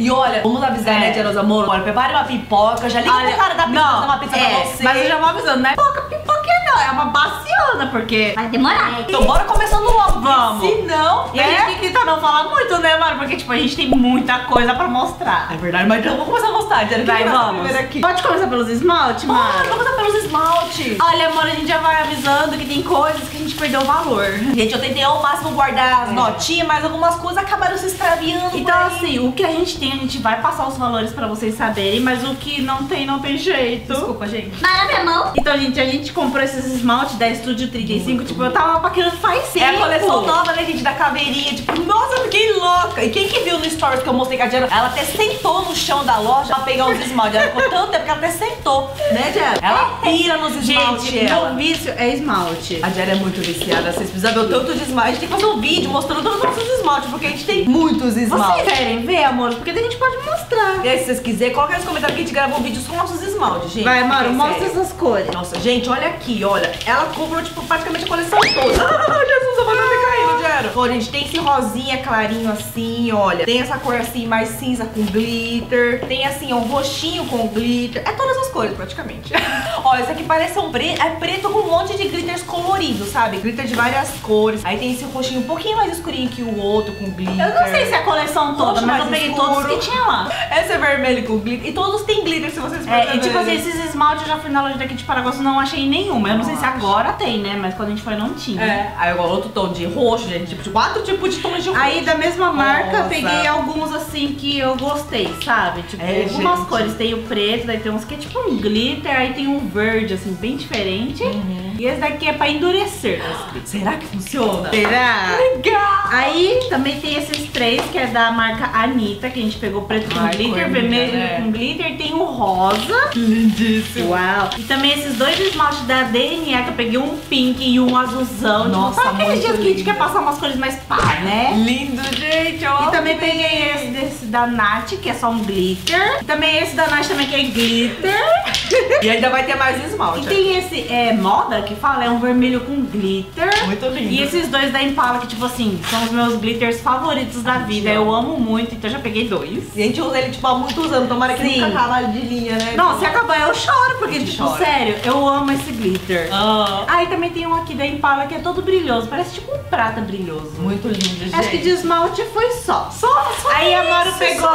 E olha, vamos avisar, né, Tia Amor? Olha, prepare uma pipoca, já liga pro cara da pizza fazer uma pizza pra você. Mas eu já vou avisando, não é pipoquinha não, é uma baciana, porque Vai demorar. Então bora começando logo, Vamos. Se não, E a gente tem que tentar não falar muito, né, mano? Porque, tipo, a gente tem muita coisa pra mostrar. É verdade, mas então vamos começar a mostrar, Tia. Vai, vamos. Aqui. Pode começar pelos esmalte, mano? Vamos começar pelos esmaltes. Olha, amor, a gente já vai avisando que tem coisas que a gente perdeu o valor. Gente, eu tentei ao máximo guardar as notinhas, mas algumas coisas acabaram se extraviando. Então, assim, o que a gente tem, a gente vai passar os valores pra vocês saberem, mas o que não tem, não tem jeito. Desculpa, gente. Para minha mão. Então, gente, a gente comprou esses esmaltes da Estúdio 35, tipo, eu tava paquerando faz tempo. É a coleção nova, né, gente, da caveirinha. Tipo, nossa, eu fiquei louca. E quem que viu no stories que eu mostrei com a Diana, ela até sentou no chão da loja pra pegar os esmaltes. Ela ficou tanto tempo que ela até sentou, né, Diana? Ela pira nos esmaltes. Gente, meu vício é esmalte. A Diana é muito viciada, vocês precisam ver o tanto de esmalte. A gente tem que fazer um vídeo mostrando todos os nossos esmaltes, porque a gente tem muitos esmaltes. Vocês querem ver, amor? Porque daí a gente pode mostrar. E aí, se vocês quiserem, coloca aí nos comentários que a gente grava um vídeo com nossos esmaltes, gente. Vai, Maru, É mostra sério. essas cores. Nossa, gente, olha aqui, olha. Ela comprou, tipo, praticamente a coleção toda. Ah, Jesus, eu vou ter caído, Diana. Pô, gente, tem esse rosinha clarinho assim, olha. Tem essa cor assim, mais cinza com glitter. Tem assim, ó, um roxinho com glitter. É todas as cores, praticamente. Ó, esse aqui parece um preto com um monte de glitters coloridos, sabe? Glitter de várias cores. Aí tem esse roxinho um pouquinho mais escurinho que o outro, com glitter. Eu não sei se é a coleção toda, Roxo mas eu mais peguei escuro. todos que tinha lá. Esse é vermelho com glitter. E todos têm glitter, se vocês É, e tipo assim, verem. esses esmaltes eu já fui na loja daqui de Paraguaçu, não achei nenhuma. Eu não sei se agora tem, né? Mas quando a gente foi não tinha. É, aí agora outro tom de roxo, gente. Tipo, 4 tipos de tons de roxo. Aí da mesma marca, Nossa. peguei alguns assim que eu gostei, sabe? Tipo, É, algumas gente. cores. Tem o preto, daí tem uns que é tipo um glitter, aí tem um verde, assim, bem diferente. E esse daqui é pra endurecer, tá escrito. Será que funciona? Será? Legal! Aí também tem esses três, que é da marca Anitta, que a gente pegou preto com Ai, glitter, cor vermelho linda, né? com glitter, tem o rosa. Lindíssimo. Uau! E também esses dois esmaltes da DNA, que eu peguei um pink e um azulzão. Nossa, tipo, aqueles muito dias que a gente lindo. quer passar umas cores mais pá, né? Lindo, gente. Eu E amo também ver. peguei esse desse da Nath, que é só um glitter. E também esse da Nath também, que é glitter. E ainda vai ter mais E esmalte. tem esse, moda, que fala, é um vermelho com glitter. Muito lindo. E esses dois da Impala, que tipo assim, são os meus glitters favoritos da vida. Eu amo muito, então eu já peguei dois. E a gente usa ele, tipo, há muitos anos. Tomara que Sim. nunca acabe de linha, né? Não, se acabar eu choro, porque gente tipo, chora. sério, eu amo esse glitter. Ah, Ah, e também tem um aqui da Impala que é todo brilhoso, parece tipo um prata brilhoso. muito lindo, gente. Acho que de esmalte foi só. Só Aí a Maru isso, pegou.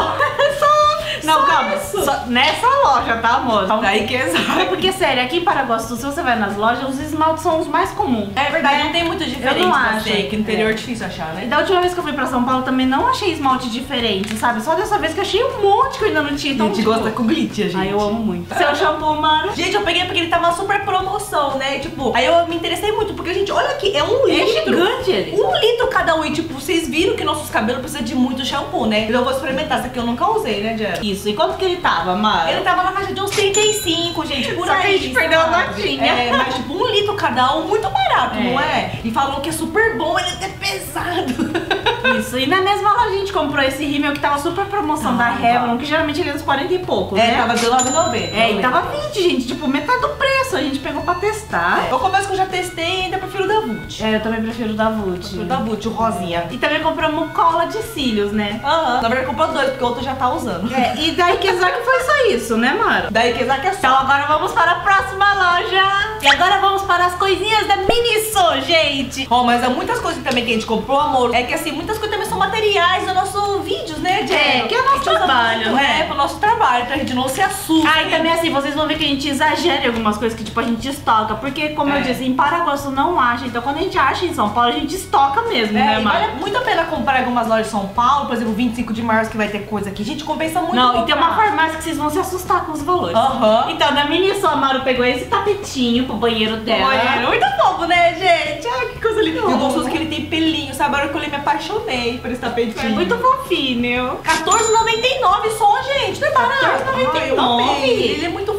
Não, só calma. isso. Só nessa loja, tá, amor? Aí que É exato. porque, sério, aqui em Paraguaçu, se você vai nas lojas, os esmaltes são os mais comuns. É verdade, né? não tem muito diferente. Eu não assim, acho. que no interior É. é difícil achar, E né? da última vez que eu fui pra São Paulo também não achei esmalte diferente, sabe? Só dessa vez que eu achei um monte que eu ainda não tinha. A Então, gente tipo, gosta com glitter, gente. Ai, eu amo muito. Seu shampoo, Maru. Gente, eu peguei porque ele tava super promoção, né? Tipo, aí eu me interessei muito, porque, gente, olha aqui, é 1 É litro. gigante ele. 1 litro cada um. E, tipo, vocês viram que nossos cabelos precisam de muito shampoo, né? Então eu vou experimentar. Esse aqui eu nunca usei, né, Diana? Isso. E quanto que ele tava, Maru? Ele tava na faixa de uns 35, gente, por Só aí. que a gente perdeu a sabe? notinha. É, mas tipo, 1 litro cada um, muito barato, É. não é? E falou que é super bom, ele é até pesado. Isso. E na mesma loja a gente comprou esse rímel que tava super promoção da Revlon, que geralmente ele é uns 40 e pouco, É, né? tava R$19,90. É, e tava 20, gente. Tipo, metade do preço. A gente pegou pra testar. Eu confesso que eu já testei e ainda prefiro o da Vult. É, eu também prefiro o da Vult. Prefiro o da Vult, o rosinha. E também compramos cola de cílios, né? Aham. Na verdade, comprou 2, porque o outro já tá usando. É, e da Ikezaki foi só isso, né, Mara? Daí que é Então só. agora vamos para a próxima loja. E agora vamos para as coisinhas da Miniso, gente. Ó, mas há muitas coisas também que a gente comprou, amor. É que assim, muitas coisas também são materiais do nosso vídeos, né, Jen? É, que é o nosso A gente usa trabalho, muito, né? É, pro nosso trabalho, pra gente não se assustar. Ah, e também assim, vocês vão ver que a gente exagera em algumas coisas que tipo a gente estoca. Porque, como eu disse, em Paraguaçu não acha. Então quando a gente acha em São Paulo, a gente estoca mesmo, né, É, e Mara? vale muito a pena comprar em algumas lojas de São Paulo, por exemplo, 25 de março que vai ter coisa aqui. Gente, compensa muito. Não, e tem uma comprar. farmácia que vocês vão se assustar com os valores. Aham. Então, na Miniso, a Maru pegou esse tapetinho pro banheiro dela. Banheiro, muito fofo, né, gente? Ai, que coisa linda. E o gostoso é que ele tem pelinho, sabe? A hora que eu li, me apaixonei por esse tapetinho. É muito fofinho. R$14,99 só, gente. Não é barato. R$14,99. Ai, eu amei. Ele é muito fofinho.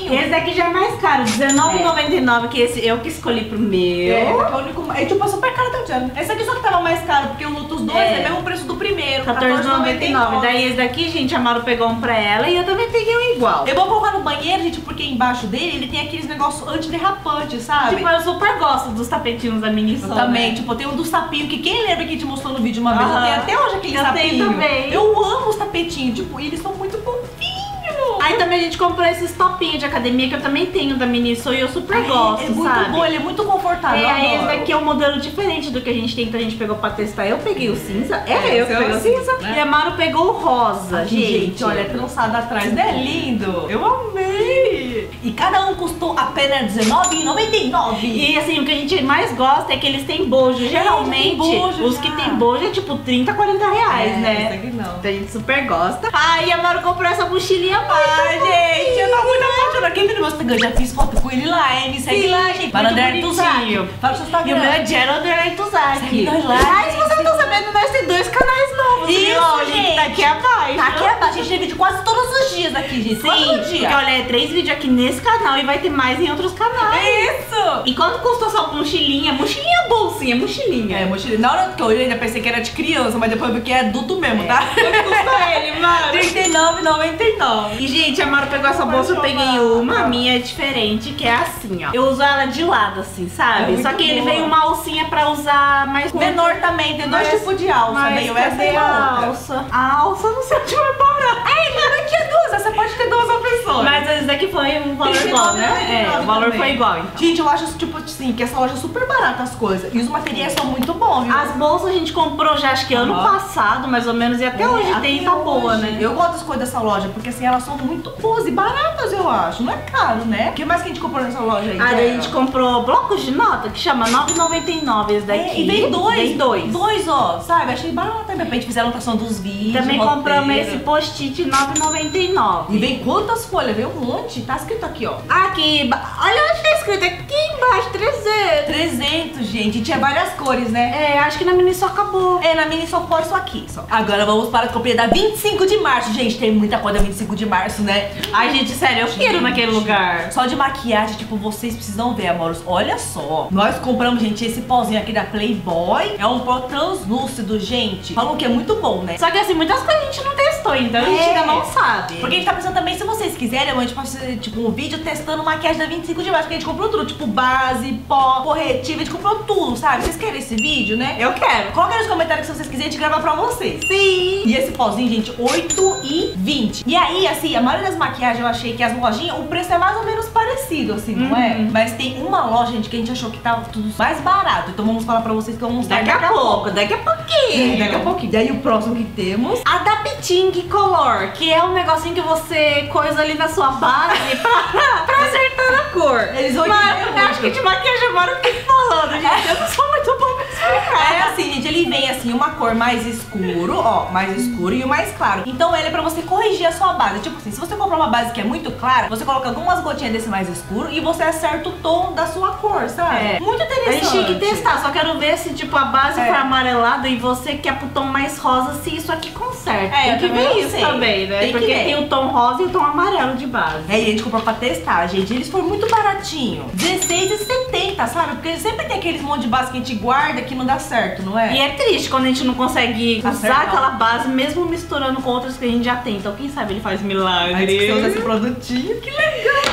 baratinho. Esse daqui já é mais caro, R$19,99, que esse eu que escolhi pro meu. É o único. É tipo, super caro da Diana. Esse aqui só que tava mais caro, porque os outros dois é o mesmo preço do primeiro. R$14,99. Daí esse daqui, gente, a Maru pegou um pra ela e eu também peguei um igual. Eu vou colocar no banheiro, gente, porque embaixo dele ele tem aqueles negócios antiderrapantes, sabe? Tipo, eu super gosto dos tapetinhos da Miniso. Eu também, tipo, tem um dos tapinhos que quem lembra que a gente mostrou no vídeo uma vez, eu tenho até hoje aquele Eu tapinho. tenho também. Eu amo os tapetinhos, tipo, e eles são muito fofinhos. Aí também a gente comprou esses topinhos de academia que eu também tenho da Miniso e eu super gosto, é muito sabe? bom, ele é muito confortável. Aí esse daqui é um modelo diferente do que a gente tem, então a gente pegou pra testar. Eu peguei o cinza, eu peguei o cinza, né? E a Maru pegou o rosa, Aqui, gente, olha, é trançado atrás, não é lindo? Eu amei! E cada um custou apenas R$19,99. E assim, o que a gente mais gosta é que eles têm bojo. Geralmente, os que tem bojo é tipo 30, 40 reais, né? Esse aqui não. Então a gente super gosta. Aí a Maru comprou essa mochilinha Ai, gente, eu tô muito apaixonada. Quem tá no meu Instagram? Já fiz foto com ele lá, hein? Me segue lá, gente. Para André Tuzak. Fala o seu Instagram. E o meu é Gerald André Tuzak. Segue nós lá, Ai, se você não tá sabendo, nós temos 2 canais novos. Isso, viu? O link gente. tá aqui abaixo. Tá aqui abaixo, a gente tem vídeo quase todos os dias aqui, gente. Todo Sim, dia. porque olha, é 3 vídeos aqui nesse canal e vai ter mais em outros canais. Isso! E quanto custou só mochilinha? Mochilinha bolsinha, mochilinha. É, mochila. Na hora que eu olhei, eu ainda pensei que era de criança, mas depois eu vi que é adulto mesmo, tá? Quanto custou ele, mano? R$39,99. E, gente, a Maru pegou essa bolsa, eu peguei uma, a minha é diferente, que é assim, ó. Eu uso ela de lado, assim, sabe? É Só que ele boa. veio uma alcinha pra usar mais Menor também, tem dois tipos de alça, mas meio essa e a a outra. alça? A alça não sei onde vai parar. Mas aqui é duas, você pode ter duas opções. Mas esse daqui foi um valor igual, né? É, o valor também. foi igual, então. Gente, eu acho, tipo assim, que essa loja é super barata as coisas. E os materiais são muito bons, viu? As bolsas a gente comprou já, acho que ano passado, mais ou menos, e até hoje tem, tá boa, né? Eu gosto das coisas dessa loja, porque assim, elas são muito boas e baratas, eu acho. Não é caro, né? O que mais que a gente comprou nessa loja aí? Aí a gente comprou blocos de nota, que chama R$9,99 esse daqui. E vem dois. Vem dois. Dois, ó, sabe? Achei barato também. Pra gente fazer a anotação dos vídeos. Também roteiro. compramos esse post-it R$9,99. E vem quantas folhas? Vem um monte. Tá escrito aqui, ó. Aqui, olha onde tá escrito aqui embaixo, 300. 300, gente. E tinha várias cores, né? É, acho que na mini só acabou. É, na mini só pode só aqui, só. Agora vamos para a compra da 25 de março. Gente, tem muita coisa da 25 de março, né? Ai, gente, sério, eu quero naquele lugar. Só de maquiagem, tipo, vocês precisam ver, amoros. Olha só. Nós compramos, gente, esse pozinho aqui da Playboy. É um pó translúcido, gente. Falam que é muito bom, né? Só que assim, muitas coisas a gente não testou, então a gente ainda não sabe. Porque a gente tá pensando também, se vocês quiserem, a gente pode fazer, tipo, um vídeo testando maquiagem da 25 de março. Porque a gente comprou tudo, tipo, base, pó, corretivo. A gente comprou tudo, sabe? Vocês querem esse vídeo, né? Eu quero. Coloca aí nos comentários se vocês quiserem, a gente grava pra vocês. Sim. E esse pozinho, gente, R$8,20. E aí, assim, a maioria das maquiagens eu achei que as lojinhas, o preço é mais ou menos parecido, assim, não é? Mas tem uma loja, gente, que a gente achou que tava tudo mais barato. Então vamos falar pra vocês que vamos mostrar Daqui a pouquinho. Daqui a pouquinho. E aí o próximo que temos... A da Piting Color, que é um negocinho que você coisa ali na sua base pra acertar a cor. Eles vão Mas entender eu muito. acho que de maquiagem agora eu fiquei falando, gente. Eu não sou muito boa pra explicar. É assim, gente, ele vem assim, uma cor mais escuro, ó, mais escuro e o mais claro. Então ele é pra você corrigir a sua base. Tipo assim, se você comprar uma base que é muito clara, você coloca algumas gotinhas desse mais escuro e você acerta o tom da sua cor, sabe? É. Muito interessante. A gente tinha que testar, só quero ver se tipo a base É. for amarelada e você quer pro tom mais rosa, se isso aqui conserta. É, tem eu que também ver não isso sei. também, né? Tem que Porque ver. tem o tom rosa e o tom amarelo de base. É, e a gente comprou pra testar, gente. Eles foram muito baratinho. R$16,70, sabe? Porque sempre tem aqueles monte de base que a gente guarda que não dá certo, não é? E é triste quando a gente não consegue usar Acertar. aquela base, mesmo misturando com outras que a gente já tem. Então quem sabe ele faz milagre. Aí você usa esse produtinho, que legal!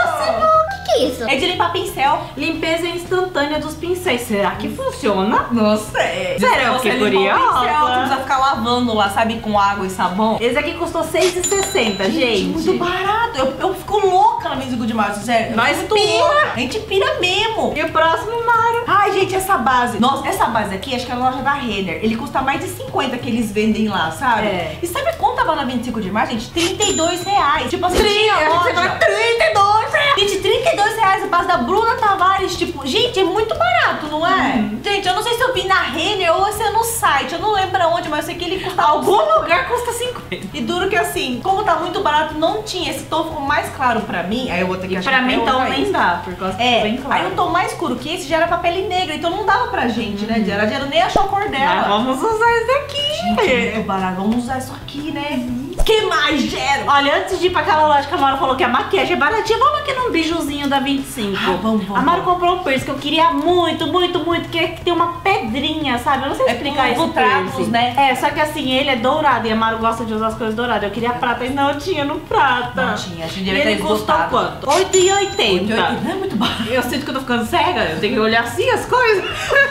O que é isso? É de limpar pincel. Limpeza instantânea dos pincéis. Será que funciona? Não sei. Sério, eu Você fiquei limpar o pincel, curiosa. você precisa ficar lavando lá, sabe? Com água e sabão. Esse aqui custou R$6,60, gente. Muito barato. Eu fico louca na 25 de março, sério. Nós Eu fico pira. louca. A gente pira mesmo. E o próximo, Mário? Ai, gente, essa base. Nossa, essa base aqui, acho que é a loja da Renner. Ele custa mais de 50 que eles vendem lá, sabe? É. E sabe quanto tava na 25 de março, gente? R$32. Tipo assim, tinha Você loja. vai 32 reais. Gente, R$32 a base da Bruna Tavares. Tipo, gente, é muito barato, não é? Gente, eu não sei se eu vi na Renner ou se é no site. Eu não lembro aonde, mas eu sei que ele custa Algum lugar custa 50. E duro que assim, como tá muito barato, não tinha. Esse tom ficou mais claro pra mim. Aí eu vou ter que achar Pra que mim, é então, outra nem esse. dá, por causa que É, bem claro. aí um tom mais escuro que esse já era pra pele negra, então não dava pra gente, né? A Diana nem achou a cor dela. Mas vamos usar esse daqui. Gente, é muito barato. Vamos usar isso aqui, né? Que mais, Gero? Olha, antes de ir pra aquela loja que a Mara falou que a maquiagem é baratinha, vamos aqui num bijuzinho da 25. Vamos. A Mara comprou um piercing que eu queria muito, que é que tem uma pedrinha, sabe? Eu não sei explicar esse piercing. Né? É, só que assim, ele é dourado e a Mara gosta de usar as coisas douradas. Eu queria prata e não tinha no prata. Não tinha, a gente E devia ter ele custou esgotado. quanto? 8,80. Não é muito barato. Eu sinto que eu tô ficando cega, eu tenho que olhar assim as coisas.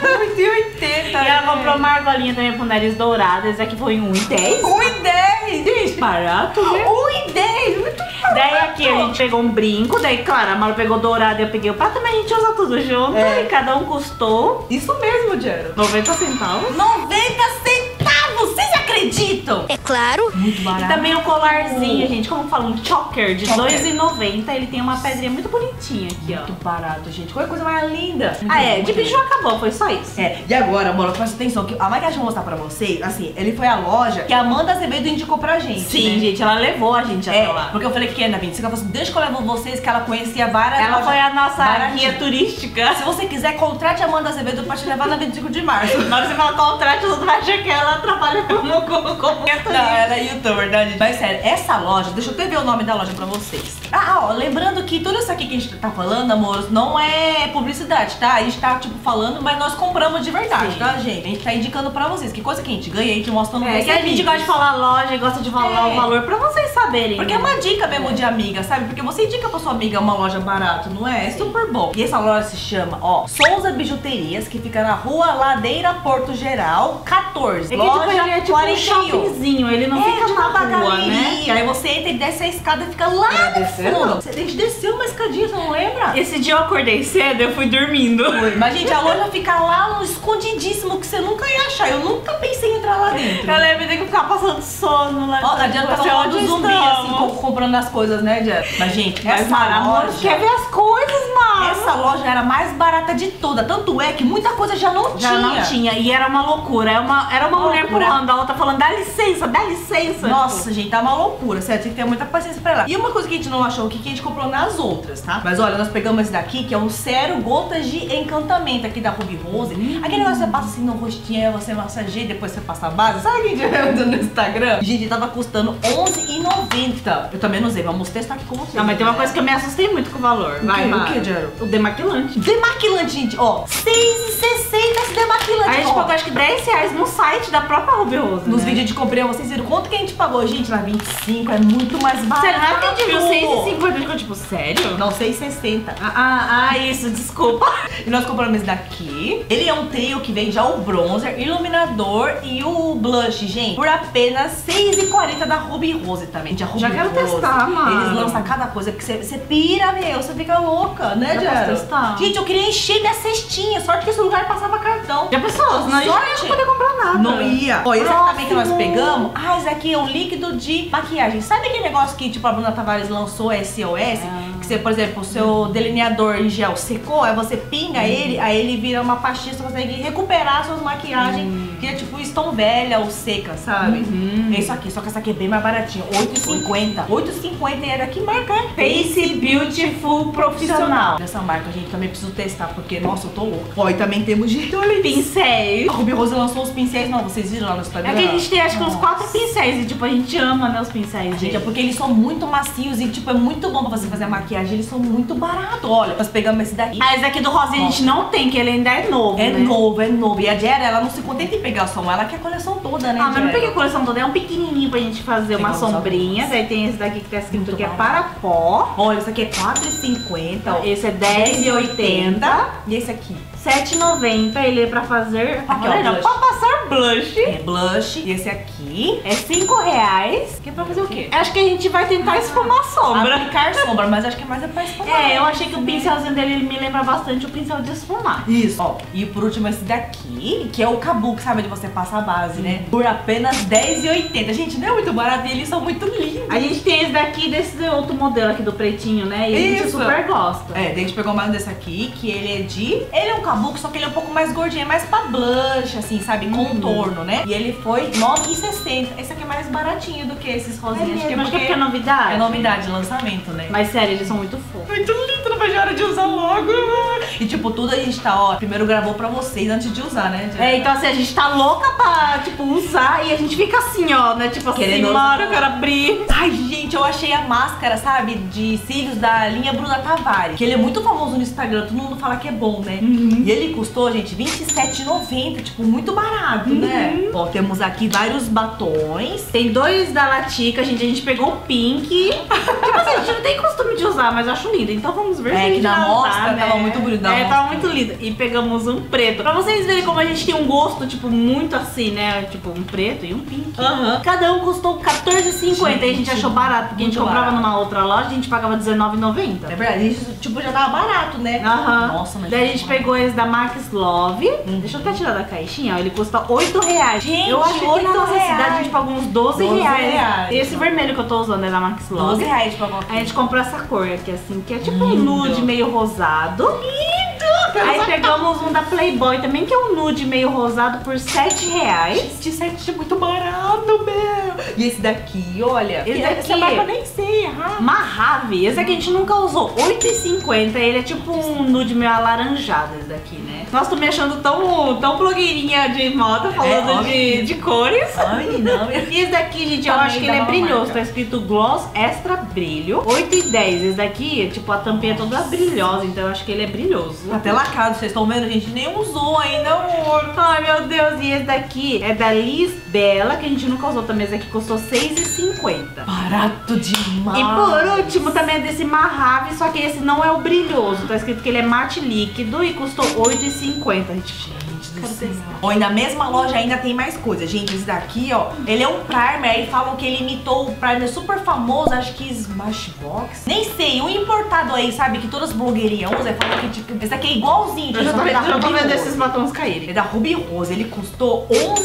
8,80. E ela comprou uma argolinha também pro nariz dourado. Esse aqui foi em 1,10. 1,10. Gente, barato, né? 1,10. Muito barato. Daí aqui a gente pegou um brinco, daí claro, a Mara pegou dourado e eu peguei o prata, mas a gente usa tudo junto e cada um custou Isso mesmo, Gero. 90 centavos. 90 centavos. Vocês acreditam? É claro. Muito E barato. também um colarzinho, gente, como fala, um choker de Choker. R$2,90. Ele tem uma pedrinha muito bonitinha aqui, ó. Muito barato, gente. Qualquer coisa mais linda. Ah, é, de Muito biju acabou, foi só isso. É, e agora, amor, presta atenção, que a maquiagem que eu vou mostrar pra vocês, assim, ele foi a loja que a Amanda Azevedo indicou pra gente. Sim, né? gente, ela levou a gente até lá. Porque eu falei que na 25, ela falou assim, deixa que eu levo vocês, que ela conhecia várias Ela lojas foi a nossa baratinhas. guia turística. Se você quiser, contrate a Amanda Azevedo pra te levar na 25 de março. Na hora que você fala contrato, você vai achar que ela trabalha como guia Não, turística. ela é youtuber, verdade? Mas sério, essa loja, deixa eu até ver o nome da loja pra vocês. Ó, lembrando que tudo isso aqui que a gente tá falando, amor, não é publicidade, tá? A gente tá, tipo, falando, mas nós compramos de verdade, Sim. tá, gente? A gente tá indicando pra vocês. Que coisa que a gente ganha, a gente mostra no É que a gente gosta de falar loja e gosta de falar o valor pra vocês saberem. Porque é né? uma dica mesmo de amiga, sabe? Porque você indica pra sua amiga uma loja barata, não é? É super bom. E essa loja se chama, ó, Souza Bijuterias, que fica na rua Ladeira Porto Geral, 14. É que tipo, ele é tipo um 41. shoppingzinho, ele não fica de na uma rua, né? galeria. Aí você entra e desce a escada e fica lá no fundo. Você desceu uma escadinha, você não lembra? Esse dia eu acordei cedo, eu fui dormindo. Mas, gente, a loja fica lá no escondidíssimo que você nunca ia achar. Eu nunca pensei em entrar lá dentro. Eu lembro de que ficar passando sono lá. Ó, a Diana tava falando do zumbi, assim, comprando as coisas, né, Diana? Mas, gente, Mas, essa Mara, amor, loja... quer ver as coisas, Mara? Essa loja era a mais barata de toda. Tanto é que muita coisa já não tinha. Já não tinha, e era uma loucura. Era uma mulher Loucura. pulando, a outra falando, dá licença, dá licença. Nossa, gente, tá uma loucura, sério, tem que ter muita paciência pra ela. E uma coisa que a gente não achou aqui, que a gente comprou nas outras, tá? Mas olha, nós pegamos esse daqui, que é um sérum gotas de encantamento aqui da Ruby Rose. Aquele negócio que você passa assim no rostinho, aí você massageia e depois você passa a base. Sabe o que a gente vê no Instagram? Gente, tava custando R$11,90. Eu também não usei, vamos testar aqui com vocês. Não, mas tem uma coisa que eu me assustei muito com o valor. Vai, O Mara. que, Jero? O demaquilante. Demaquilante, gente, ó, R$6,60 esse demaquilante. A gente ó. pagou acho que R$10 no site da própria Ruby Rose. Nos né? vídeos de comprinha, vocês viram quanto que a gente pagou, gente? Na 25 é muito mais barato. Sério, não é que a gente viu 6,50 ficou tipo, sério? Não, 6,60. Isso, desculpa. E nós compramos esse daqui. Ele é um trio que vem já o bronzer, iluminador e o blush, gente. Por apenas R$6,40 da Ruby Rose também. Gente, a Ruby Já quero Rose, testar, mano. Eles lançam cada coisa porque você pira, meu. Você fica louca, né, Já Jero? posso testar? Gente, eu queria encher minha cestinha. Sorte que esse lugar passava cartão. Já pensou? Senão a gente não ia poder comprar nada. Não ia. Ó, esse aqui também que nós Próximo. pegamos. Esse aqui é um líquido de maquiagem. Sabe aquele negócio que, tipo, a Bruna Tavares lançou, SOS? Que você, por exemplo, o seu delineador em gel secou, aí você pinga ele, aí ele vira uma pastinha, você consegue recuperar suas maquiagens que é tipo estão velha ou seca, sabe? É isso aqui, só que essa aqui é bem mais baratinha. R$8,50. R$8,50 era que marca é? Face Beautiful Profissional. Dessa marca, a gente também precisa testar, porque, nossa, eu tô louca. Ó, e também temos de Pincéis. A Ruby Rose lançou os pincéis novos, vocês viram lá no Instagram? É que a gente tem acho que uns 4 pincéis e tipo, a gente ama, né, os pincéis. Gente, é porque eles são muito macios e, tipo, é muito bom pra você fazer a maquiagem. Eles são muito baratos. Olha, nós pegamos esse daqui. Esse daqui do rosa a gente não tem, que ele ainda é novo, É né? novo, é novo. E a Jera, ela não se contenta em pegar só um, ela quer a coleção toda, né, Ah, mas não Jera? peguei a coleção toda, é um pequenininho pra gente fazer uma Pegamos sombrinha. alguns. Daí tem esse daqui que tá escrito Muito que é barato. para pó. Olha, esse aqui é R$4,50. ó. Esse é R$10,80. E esse aqui? R$7,90, ele é pra fazer... Aqui, ó, olha, não, blush. pra passar blush. É blush. E esse aqui? É R$5. Que é pra fazer o quê? Acho que a gente vai tentar esfumar a sombra. Aplicar sombra, mas acho que mais é pra esfumar. É, eu achei que o pincelzinho dele ele me lembra bastante o pincel de esfumar. Isso. Ó, e por último esse daqui, que é o kabuki, sabe? De você passar a base, né? Por apenas R$10,80. Gente, não é muito barato e eles são muito lindos. A gente tem esse daqui desse outro modelo aqui do pretinho, né? E a gente Isso. super gosta. É, daí a gente pegou mais um desse aqui, que ele é de... Ele é um kabuki, só que ele é um pouco mais gordinho, é mais pra blush, assim, sabe? Contorno, né? E ele foi R$9,60. Esse aqui é mais baratinho do que esses rosinhas. Acho que é porque é novidade. É novidade, lançamento, né? Mas sério, eles são muito fofos. Muito lindo, não vai hoje é hora de usar logo. E tipo, tudo a gente tá, ó, primeiro gravou pra vocês antes de usar, né? Então assim, a gente tá louca pra, tipo, usar e a gente fica assim, ó, né? Tipo assim, querendo Mara, eu quero abrir. Ai, gente, eu achei a máscara, sabe, de cílios da linha Bruna Tavares. Que ele é muito famoso no Instagram, todo mundo fala que é bom, né? E ele custou, gente, R$27,90, tipo, muito barato, né? Ó, temos aqui vários batons. Tem 2 da Latica, a gente pegou o pink. Tipo assim, a gente não tem costume de usar, mas eu acho lindo. Então vamos ver se a gente que na vai mostra usar, né? tava muito bonito. Tava muito lindo. E pegamos um preto. Pra vocês verem como a gente tem um gosto, tipo, muito assim, né? Tipo, um preto e um pink. Cada um custou R$14,50 e a gente achou barato, porque a gente comprava numa outra loja, a gente pagava R$19,90. É verdade, a gente, tipo, já tava barato, né? Nossa, mas... Daí a gente pegou esse da Max Love. Deixa eu até tirar da caixinha, ó. Ele custa R$8. Gente, eu acho que aqui na nossa R$8. cidade a gente pagou uns R$12. Esse vermelho que eu tô usando é da Max Love. R$12 pra qualquer. A gente comprou essa cor aqui, assim, que é tipo um nude meio rosado. Lindo! Aí pegamos um da Playboy também, que é um nude meio rosado por R$7. Gente, isso é muito barato, meu! E esse daqui, olha... Esse daqui... Essa marca eu nem sei, Mahave. Esse aqui a gente nunca usou. R$8,50. Ele é tipo um nude meio alaranjado, esse daqui, né? Nossa, tô me achando tão blogueirinha de moda, falando de cores. Ai, não. E esse daqui, gente, eu acho que ele é brilhoso. Tá escrito Gloss Extra Brilho. R$8,10. Esse daqui, tipo, a tampinha é toda brilhosa, então eu acho que ele é brilhoso. Até lacrado, vocês estão vendo? A gente nem usou ainda, amor. Ai, meu Deus. E esse daqui é da Liz Bella, que a gente nunca usou também. Esse aqui custou R$6,50. Barato demais. E por último, também é desse Mahave, só que esse não é o brilhoso. Tá escrito que ele é mate líquido e custou R$8,50. Gente do céu. Ó, e na mesma loja ainda tem mais coisa. Gente, esse daqui, ó, ele é um primer. Aí falam que ele imitou o primer super famoso, acho que Smashbox. Nem sei, um importado aí, sabe? Que todas as blogueirinhas usam. Falam que, tipo, esse daqui é igualzinho. Eu já tô vendo esses batons caírem. É da Ruby Rose, ele custou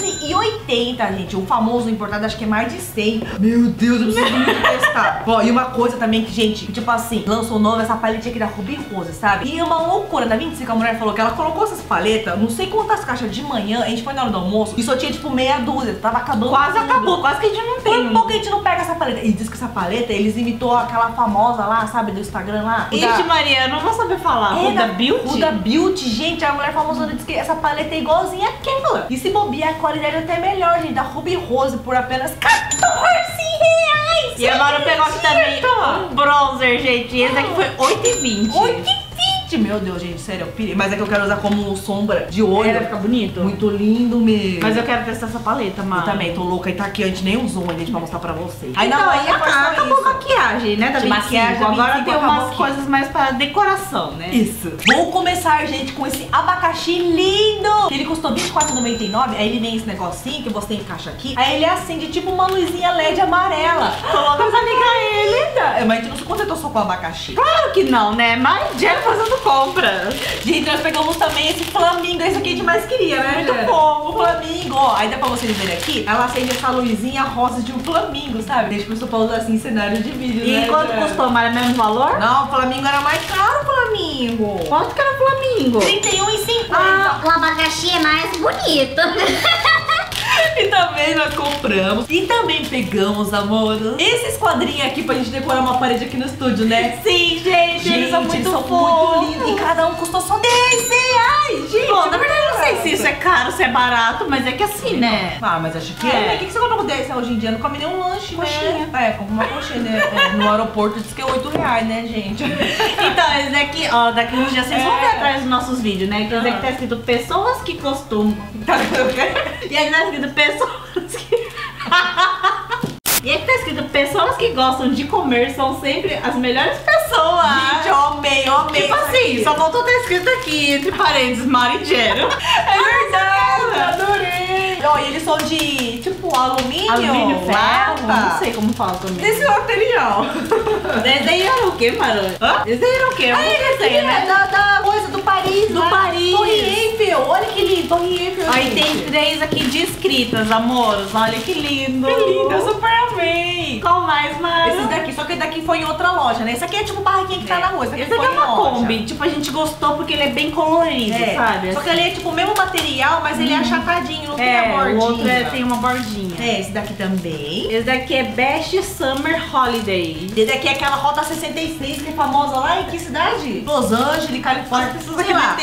R$11,80, gente. O famoso importado, acho que é mais de 100. Meu Deus, eu preciso muito testar. Ó, e uma coisa também que, gente, tipo assim, lançou novo essa paleta aqui da Ruby Rose, sabe? E é uma loucura. Na 25, a mulher falou que ela colocou essas paletas, não sei quantas caixas de manhã, a gente foi na hora do almoço e só tinha, tipo, meia dúzia. Tava acabando. Quase tudo. acabou, quase que a gente não tem. Por pouco a gente não pega essa paleta. E diz que essa paleta, eles imitou aquela famosa lá, sabe, do Instagram lá. Ixi, Maria, eu não vou saber falar. Huda Beauty? Huda Beauty, gente, a mulher famosa disse que essa paleta é igualzinha àquela. E se bobear, a qualidade é até melhor, gente, da Ruby Rose por apenas R$14. E agora eu pego aqui também um bronzer, gente. Esse aqui foi R$8,20. R$8,20. Meu Deus, gente, sério, eu pirei. Mas é que eu quero usar como sombra de olho. Vai ficar bonito? Muito lindo mesmo. Mas eu quero testar essa paleta, mano. Eu também, tô louca. E tá aqui, a gente nem usou ainda, a gente vai mostrar pra vocês. Aí então, aí acabou a maquiagem, né? Da de maquiagem, da agora 25 tem umas aqui. coisas mais pra decoração, né? Isso. Vou começar, gente, com esse abacaxi lindo. Ele custou R$24,99. Aí ele vem esse negocinho que você encaixa aqui. Aí ele acende tipo uma luzinha LED amarela. Coloca pra ligar ele. Mas a gente não se contentou só com o abacaxi. Claro que não, né? Mas Jen fazendo compras. Gente, nós pegamos também esse flamingo. Esse aqui a gente mais queria, né? Muito Jen? fofo. O flamingo, ó. Aí dá pra vocês verem aqui. Ela acende essa luzinha rosa de um flamingo, sabe? A gente começou pra usar assim em cenário de vídeo, né? E quanto Jen? custou? Mas é o mesmo valor? Não, o flamingo era mais caro, o flamingo. Quanto que era o Flamingo? R$31,50. O abacaxi é mais bonito. E também nós compramos. E também pegamos, amor, esses quadrinhos aqui pra gente decorar uma parede aqui no estúdio, né? Sim, gente, eles são muito muito lindos. E cada um custou só R$10, gente. Bom, na verdade eu não sei se isso é caro, se é barato, mas é que assim, né? Ah, mas acho que É. né? O que você comprou com 10 hoje em dia? Não come nem um lanche, Coxinha. né? É, compra uma coxinha, né? É, no aeroporto diz que é R$8, né, gente? Então, esse daqui, ó, daqui uns dias vocês vão ver atrás dos nossos vídeos, né? Que esse aqui tá escrito pessoas que costumam. Tá vendo o quê? E aqui tá escrito pessoas que... E aqui tá escrito pessoas que gostam de comer são sempre as melhores pessoas. Gente, eu amei, eu amei. Tipo isso assim, aqui. só faltou estar escrito aqui, entre parênteses, Mari e Jero. É verdade, adorei. Ó, e eles são de, tipo, alumínio, Ferro, lata. não sei como fala também. Desse material. Esse daí era o quê, Maru? Hã? Esse daí era o quê? Eu não sei, né? Da coisa do Paris. Do lá. Paris. Torre Eiffel. Olha que lindo. Torre Eiffel, Aí gente. tem 3 aqui descritas, amores. Olha que lindo. Que lindo, eu super amei. Qual mais, Mara? Esses daqui, só que daqui foi em outra loja, né? Esse aqui é tipo barraquinha que tá na rua. Esse daqui é uma Kombi. Tipo, a gente gostou porque ele é bem colorido, sabe? Só que ele é tipo o mesmo material, mas ele é achatadinho, não tem a bordinha. O outro tem uma bordinha. Esse daqui também. Esse daqui é Best Summer Holiday. Esse daqui é aquela Rota 66 que é famosa lá em que cidade? Los Angeles, Califórnia, sei lá.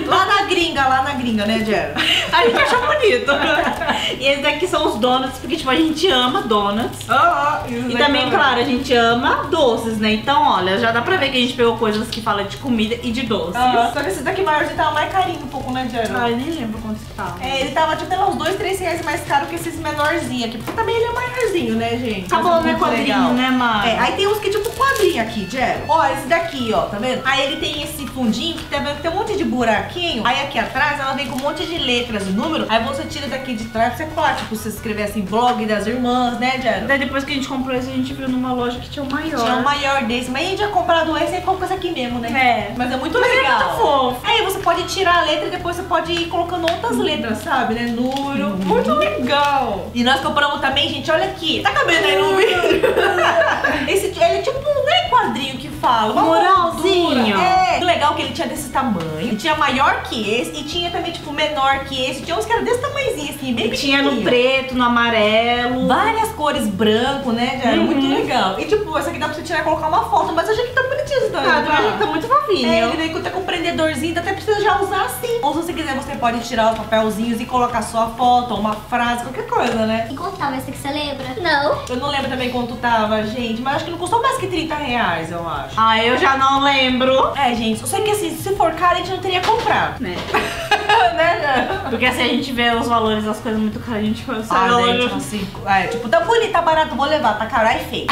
Lá na gringa, né, Jero? A gente achou bonito. E esses daqui são os donuts, porque tipo, a gente ama donuts. E também, claro, a gente ama doces, né? Então, olha, já dá pra ver que a gente pegou coisas que falam de comida e de doces. Só que esse daqui maiorzinho tava mais carinho um pouco, né, Jero? Ai, nem lembro quanto que tava. Ele tava tipo uns 2, 3 reais mais caro que esses menorzinhos aqui. Porque também ele é maiorzinho, né, gente? Tá bom, né, quadrinho, né, Mara? Aí tem uns que tipo quadrinho aqui, Jero. Ó, esse daqui, ó, tá vendo? Aí ele tem esse fundinho que tá vendo que tem um monte de buraquinho. Aí aqui atrás ela vem com um monte de letras e número. Aí você tira daqui de trás pra você colar. Tipo, você escrever assim, blog das irmãs, né, Jero? Daí depois que a gente comprou esse, a gente viu numa loja que tinha o maior. Tinha um maior desse. Mas a gente já comprado esse e comprou esse aqui mesmo, né? Mas é muito legal. É muito fofo. Aí você pode tirar a letra e depois você pode ir colocando outras letras, sabe, né? Número. Muito legal. E nós compramos também, gente, olha aqui. Tá cabendo aí no vídeo? Ele é tipo um quadrinho que fala. Uma Muralzinho. moldura. Legal que ele tinha desse tamanho. Ele tinha maior que esse e tinha também, tipo, menor que esse. Tinha uns que eram desse tamanhozinho, assim, bem Tinha no pequenininho. preto, no amarelo. Várias cores, branco, né? Já era muito legal. E tipo, essa aqui dá pra você tirar e colocar uma foto, mas eu achei que tá bonitinho esse Tá muito fofinho. ele vem com um prendedorzinho, até precisa já usar assim. Ou se você quiser, você pode tirar os papelzinhos e colocar só a foto, ou uma frase, qualquer coisa, né? E quanto tava esse aqui, você lembra? Não. Eu não lembro também quanto tava, gente, mas acho que não custou mais que 30 reais, eu acho. Ah, eu já não lembro. Gente, eu sei que assim, se for caro, a gente não teria comprado. Né? Né? Porque assim, a gente vê os valores das coisas muito caras, a gente fala assim, tipo, tá bonito, tá barato, vou levar, tá caro, aí feio.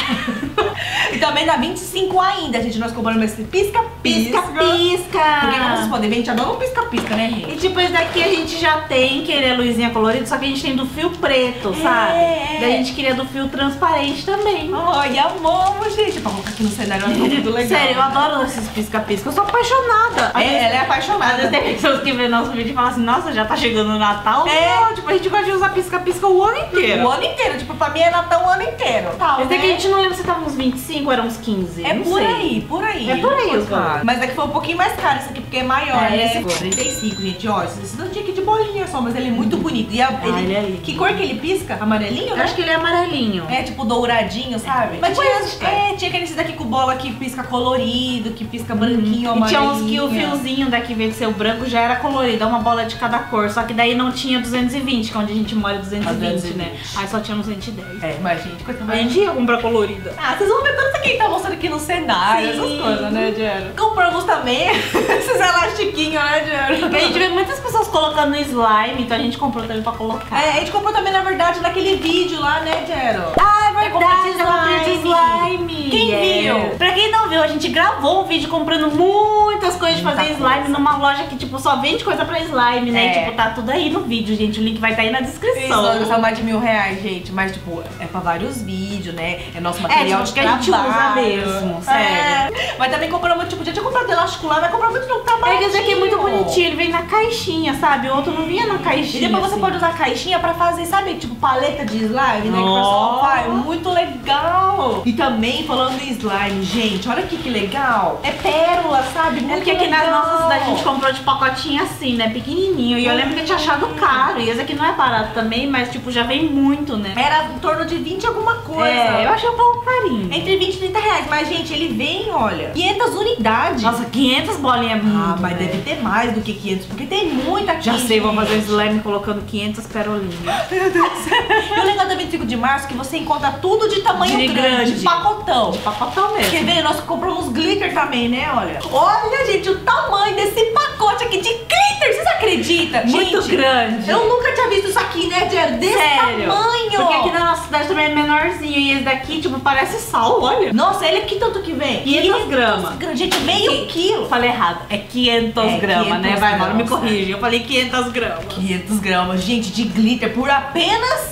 E também dá 25 ainda, gente, nós compramos esse pisca-pisca. Porque como vocês podem ver, a gente adora um pisca-pisca, né, gente? E tipo, esse daqui a gente já tem, que ele é luzinha colorida, só que a gente tem do fio preto, sabe? Daí a gente queria do fio transparente também. Ai, amamos, gente. Pra colocar aqui no cenário, ficou muito legal. Sério, eu adoro esses pisca-pisca, eu sou apaixonada. Ela é apaixonada. Às vezes tem pessoas que vê nosso vídeo e falam assim, nossa, já tá chegando o Natal. Não, tipo, a gente gosta de usar pisca-pisca o ano inteiro. O ano inteiro, tipo, pra mim é Natal o ano inteiro. Tal, esse daqui a gente não lembra se tava uns 25 ou eram uns 15. É não por sei. aí, por aí. É por aí, Não os foi caro. valores. Mas aqui foi um pouquinho mais caro esse aqui, porque é maior, né? Esse foi. 35, gente, ó. Esse não tinha aqui de bolinha só, mas ele é muito bonito. E ele é lindo. que cor que ele pisca? Amarelinho, Eu né? acho que ele é amarelinho. É, tipo douradinho, sabe? Mas tinha aquele daqui com bola que pisca colorido, que pisca branquinho, E tinha amarelinho. uns que o fiozinho daqui, em vez de ser o branco, já era colorido, é uma bola de cada cor. Só que daí não tinha 220, que é onde a gente mora 220, né? Aí só tinha no 110. Mas gente, coisa A gente ia comprar colorida. vocês vão ver tanto isso aqui que tá mostrando aqui no cenário, Sim. essas coisas, né, Jero? Compramos também esses elastiquinhos, né, Jero? A gente vê muitas pessoas colocando slime, então a gente comprou também pra colocar. A gente comprou também, na verdade, naquele vídeo lá, né, Jero? É verdade, eu comprei de slime. Quem viu? Pra quem não viu, a gente gravou um vídeo comprando muitas coisas de fazer slime numa loja que, tipo, só vende coisa pra slime, né? E, tipo, tá tudo aí no vídeo, gente. O link vai estar aí na descrição. Isso, mais de R$1.000, gente. Mas, tipo, é pra vários vídeos, né? É nosso material de que a gente usa trabalho. mesmo, sério. Mas também compramos, tipo, já tinha comprado elástico lá, vai comprar muito no trabalho. Esse aqui é muito bonitinho, ele vem na caixinha, sabe? O outro não vinha na caixinha. E depois você assim. pode usar a caixinha pra fazer, sabe, tipo, paleta de slime, né? Que o pessoal faz. Muito legal. E também, falando em slime, gente, olha aqui que legal. É pérola, sabe? Muito Porque aqui nas legal. nossas cidades a gente comprou de pacotinho assim, né? Pequenininho. E eu lembro que eu tinha achado caro. E esse aqui não é barato também, mas tipo, já vem muito, né? Era em torno de 20 alguma coisa. Eu achei um pouco carinho. Entre 20 e 30 reais. Mas, gente, ele vem, olha, 500 unidades. Nossa, 500 bolinhas é muito, mas né? deve ter mais do que 500, porque tem muita aqui. Já sei, vou gente. fazer slime colocando 500 perolinhas. Meu Deus do céu. E o legal da 25 de março é que você encontra tudo de tamanho De grande, grande. de pacotão. Pacotão mesmo. Quer ver? Nós compramos glitter também, né? Olha. Olha, gente, o tamanho desse pacote aqui de glitter. Vocês acreditam? Muito gente, grande. eu nunca tinha visto isso aqui, né, Jero? Desse Sério. tamanho. Porque aqui na nossa cidade também é menorzinho. E esse daqui, tipo, parece sal, olha. Nossa, ele aqui tanto que vem? 500 gramas. Gente, meio quilo. Falei errado. É 500 gramas, 500 né? Vai, Mauro, me gramas, corrige. Eu falei 500 gramas. 500 gramas, gente, de glitter por apenas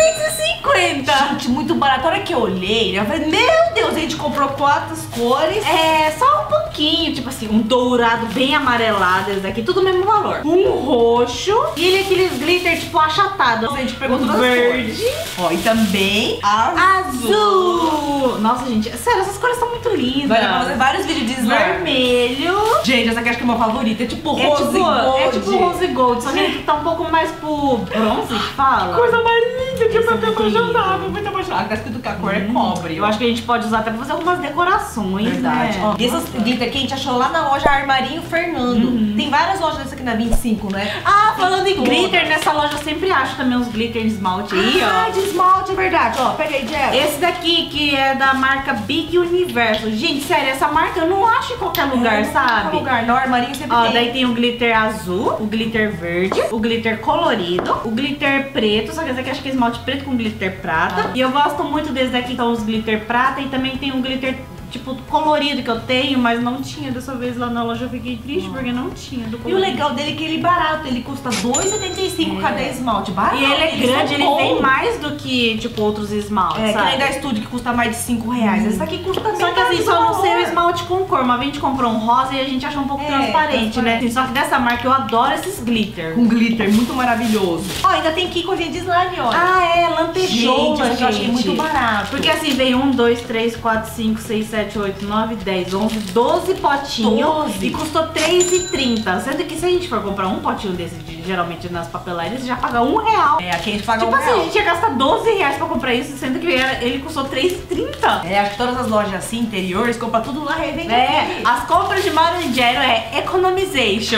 R$16,50. Gente, muito barato. A hora que eu olhei, eu falei, meu Deus, a gente comprou 4 cores. É, só um pouquinho, tipo assim, um dourado bem amarelado, esse daqui, tudo o mesmo valor. um roxo e ele é aqueles glitter tipo achatado. A gente pegou todas as verde. cores. Ó, e também azul. Nossa, gente, sério, essas cores são muito lindas. Vai fazer vários vídeos de slime. Vermelho. Gente, essa aqui acho que é uma favorita. É tipo rose gold. É tipo rose gold, só que ele tá um pouco mais pro bronze, que fala. Coisa mais linda que eu tô muito apaixonada. Muito apaixonada. Tá escrito que a cor é cobre. Eu acho que a gente pode usar até pra fazer algumas decorações, Verdade. né? Ó, e essas glitter que a gente achou lá na loja Armarinho Fernando. Tem várias lojas dessa aqui na 25, né? Ah, falando em todas. glitter, nessa loja eu sempre acho também uns glitter de esmalte aí, ó. Ah, de esmalte, é verdade. Ó, pega aí, Jess. Esse daqui que é da marca Big Universo. Gente, sério, essa marca eu não acho em qualquer lugar, Não, sabe? qualquer lugar. No Armarinho sempre Ó, tem. daí tem o glitter azul, o glitter verde, o glitter colorido, o glitter preto, só que esse aqui acho que é esmalte preto com glitter prata. E eu gosto muito desse daqui, que são os glitter prata, e também tem um glitter tipo colorido que eu tenho, mas não tinha dessa vez lá na loja. Eu fiquei triste porque não tinha do E o colorido. legal dele é que ele é barato, ele custa R$2,75 cada esmalte. Barato. E ele é grande, são ele bons. vem mais do que, tipo, outros esmaltes, É, que sabe? nem da Estúdio que custa mais de R$5. Esse aqui custa Só que assim, só não sei o esmalte com cor. Uma vez a gente comprou um rosa e a gente achou um pouco transparente, né? transparente. Só que dessa marca eu adoro esses glitter. Com glitter, muito maravilhoso. Ó, ainda tem Kikozinha de slime, olha. Ah, é, lantejoula, Gente, eu achei muito barato. Porque assim, veio 1, 2, 3, 4, 5, 6, 7, 8, 9, 10, 11, 12 potinhos. 12. E custou R$3,30. Sendo que se a gente for comprar um potinho desse, geralmente nas papelarias, você já paga R$1. É, aqui a gente paga Tipo assim, a gente ia gastar R$12 pra comprar isso, sendo que ele custou R$3,30. É, acho que todas as lojas assim, interiores, compra tudo lá, revende É, aqui. as compras de Maranjero é economization.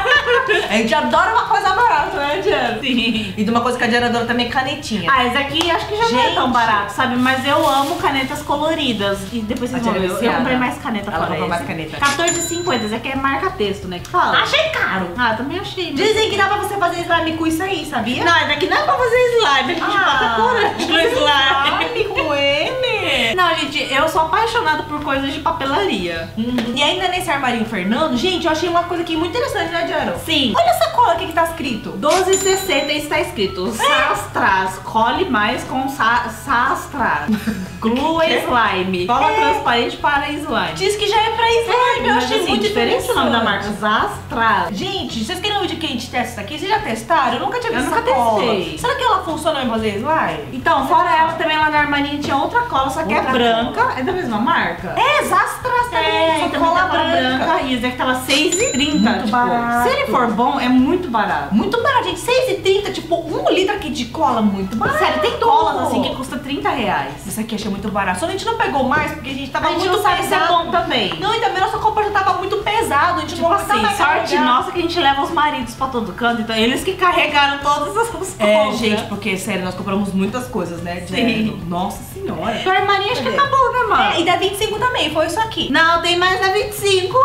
A gente adora uma coisa barata, né, Diana? Sim. E de uma coisa que a Diana adora também é canetinha. Ah, esse aqui acho que já não é tão Gente. barato, sabe? Mas eu amo canetas coloridas. E depois vocês A vão ver, Diana é eu viciada. comprei mais caneta Ela fora comprou mais esse. caneta. R$14,50, esse aqui é marca texto, né? Que fala? Achei caro. Ah, também achei. mas- Dizem que dá pra você fazer slime com isso aí, sabia? Não, esse daqui não é pra fazer slime, a gente bota corante no slime. slime com ele. Não, gente, eu sou apaixonada por coisas de papelaria. E ainda nesse armarinho Fernando, gente, eu achei uma coisa aqui muito interessante, né, Diana? Sim. Olha essa cola aqui que tá escrito. 12,60 está escrito Sastras, cole mais com Sastras. Glue slime. Cola transparente para slime. Diz que já é pra slime, eu Mas, achei assim, muito diferente o nome da marca. interessante. Sastras. Gente, vocês querem um vídeo que a gente testa isso aqui? Vocês já testaram? Eu nunca tinha Eu visto nunca essa cola. testei. Será que ela funciona em fazer slime? Então, fora ela, também lá na armarinha tinha outra cola, só que Outra é branca. É da mesma marca? É, Zastras também, só também cola tem cola branca. E esse aqui tava R$6,30. Muito barato. Se ele for bom, é muito barato. Muito barato, gente. R$6,30, tipo, 1 litro aqui de cola, muito barato. Sério, tem colas assim que custa R$30. Isso aqui eu achei muito barato. Só a gente não pegou mais porque a gente tava A gente muito não sabe se é pesado. bom também. Não, e também nossa compra já tava muito pesado. A gente Tipo não assim, aguentava sorte carregar. nossa que a gente leva os maridos pra todo canto, então eles que carregaram todas essas compras. É, gente, porque, sério, nós compramos muitas coisas, né, Diana? Sim. Nossa senhora. A armarinha acho que Cadê? acabou, né, mano? É, e da 25 também, foi isso aqui. Não, tem mais na 25.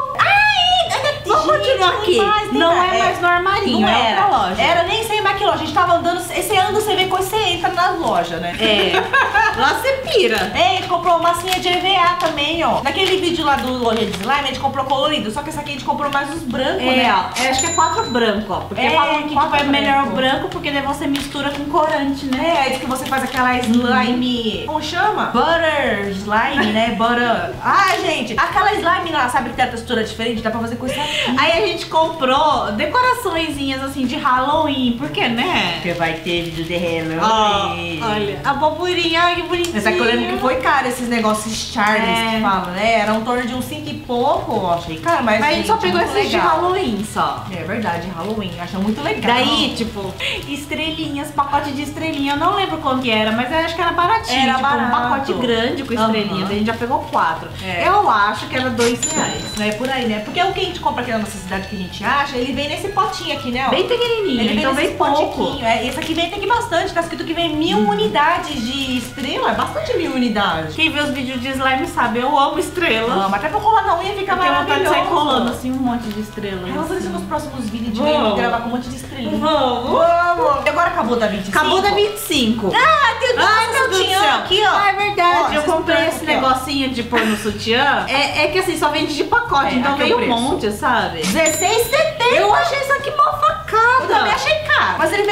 Vamos Gente, continuar tem aqui. mais, tem Não mais. é mais no armarinho, Não é era. outra loja. Era nem sei mais que loja. A gente tava andando, esse ano você vê coisa, você entra nas lojas, né? É. Lá você pira. É, a gente comprou massinha de EVA também, ó. Naquele vídeo lá do loja de slime, a gente comprou colorido. Só que esse aqui a gente comprou mais os brancos, É, né? ó, acho que é 4 branco, ó. Porque É, falam que tipo, 4 é melhor o branco. branco, porque daí você mistura com corante, né? É, diz que você faz aquela slime... Como chama? Butter slime, né? Butter... Ah, gente, aquela slime lá, sabe que tem a textura diferente? Dá pra fazer com isso aqui. Aí a gente comprou decoraçõezinhas assim de Halloween, porque, né? Porque vai ter vídeo de Ó, Halloween. olha, a pulpurinha, ai que bonitinha. Essa aqui eu lembro que foi caro, esses negócios Charles É. que falam, né? Era um torno de uns 5 e pouco, eu achei caro, mas Mas a gente só pegou muito esses de legal. Halloween só. É verdade, Halloween, acho muito legal. Daí, tipo, estrelinhas, pacote de estrelinha. Eu não lembro quanto que era, mas eu acho que era baratinho. Era tipo, barato. um pacote grande com estrelinha. Daí a gente já pegou 4. É. Eu acho que era R$2. É por aí, né? Porque o que a gente compra aqui na nossa cidade que a gente acha, ele vem nesse potinho aqui, né? Ó. Bem pequenininho, Ele então nesse vem pouco. potiquinho. É, esse aqui vem até que bastante, tá escrito que vem 1000 unidades de estrela, é bastante 1000 unidades. Quem vê os vídeos de slime sabe, eu amo estrela. Amo, até pra colar na unha fica Eu tenho vontade de maravilhoso. sair colando assim um monte de estrelas. Ai, vamos fazer isso nos próximos vídeos de Vamos. gravar com um monte de estrelinha. Vamos. Vamos! E agora acabou da 25? Acabou da 25. Ah, tem o Ai, meu Deus do sutiã céu. aqui, ó. Ah, é verdade. Ó, eu vocês comprei estão esse aqui, ó. negocinho de pôr no sutiã. É que assim, só vende de pacote, É, então aqui é o veio um preço. monte, sabe? R$16,70. Eu achei isso aqui mó Eu também facada. achei caro. Mas ele veio bastante.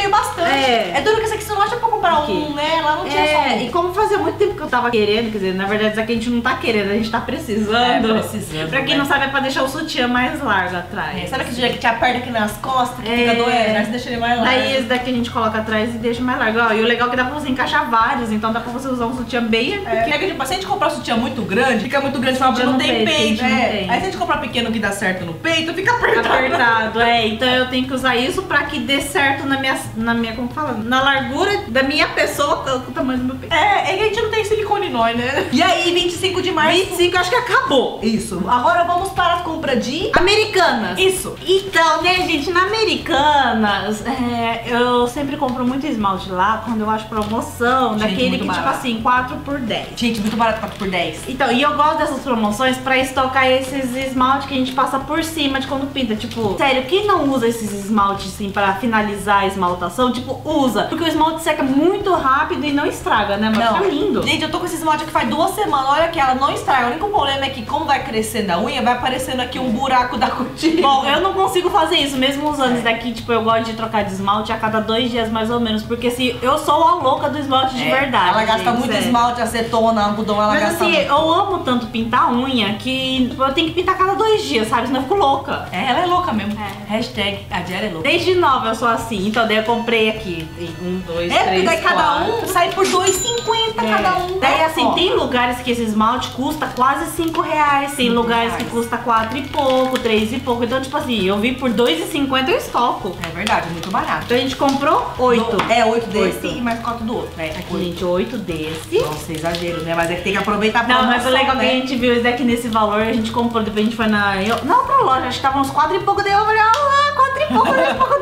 É duro que essa aqui você não acha pra comprar um, né? Lá não tinha só um. E como fazia muito tempo que eu tava querendo, quer dizer, na verdade isso aqui a gente não tá querendo, a gente tá precisando. Precisando. Pra quem não sabe, é pra deixar o sutiã mais largo atrás. Sabe aquele dia que te aperta aqui nas costas, que fica doendo? Aí você deixa ele mais largo. Daí esse daqui a gente coloca atrás e deixa mais largo. Ó, e o legal é que dá pra você encaixar vários, então dá pra você usar um sutiã bem pequeno. É que tipo, se a gente comprar um sutiã muito grande, fica muito grande, só não tem peito, né? Aí se a gente comprar pequeno que dá certo no peito, fica apertado. Então eu tenho que usar isso pra que dê certo na minha, como fala? Na largura da minha pessoa com o tamanho do meu peito. É que a gente não tem silicone nós, né? E aí, 25 de março. 25 acho que acabou. Isso. Agora vamos para a compra de Americanas. Isso. Então, né, gente, na Americanas, eu sempre compro muito esmalte lá quando eu acho promoção, Gente, daquele muito que, barato. tipo assim, 4 por 10. Gente, muito barato, 4 por 10. Então, e eu gosto dessas promoções pra estocar esses esmaltes que a gente passa por cima de quando pinta. Tipo, sério, quem não usa esses esmaltes assim pra finalizar a esmaltação, tipo, usa. Porque o esmalte seca muito rápido e não estraga, né? Mas Não. fica lindo. Gente, eu tô com esse esmalte aqui faz 2 semanas. Olha que ela não estraga. O único problema é que, como vai crescendo a unha, vai aparecendo aqui um buraco da cutícula. Bom, eu não consigo fazer isso, mesmo usando isso daqui, tipo, eu gosto de trocar de esmalte a cada 2 dias mais ou menos, porque se eu sou a louca do esmalte de verdade. Ela gasta gente, muito sério. esmalte, acetona, algodão, ela Mas gasta assim, muito. eu amo tanto pintar unha que eu tenho que pintar a cada 2 dias, sabe? Senão eu fico louca. Ela é louca mesmo. Hashtag a Diária é louca. Desde nova eu sou assim, então daí eu comprei aqui 1, 2, 3, Porque daí cada 4. um sai por 2,50 cada um. Daí assim, Ó. tem lugares que esse esmalte custa quase 5 reais, tem lugares que custa 4 e pouco, 3 e pouco. Então, tipo assim, eu vi por 2,50 eu estoco. É verdade, muito barato. Então a gente comprou 8. 8 desse 8. e mais 4 do outro. Aqui, gente, 8 desse. Nossa, exagero, né? Mas é que tem que aproveitar a Não, promoção, mas o legal é que né? a gente viu esse daqui nesse valor, a gente comprou, depois a gente foi na outra loja, acho que tava uns 4 e pouco, daí eu falei, ah, 4 e pouco,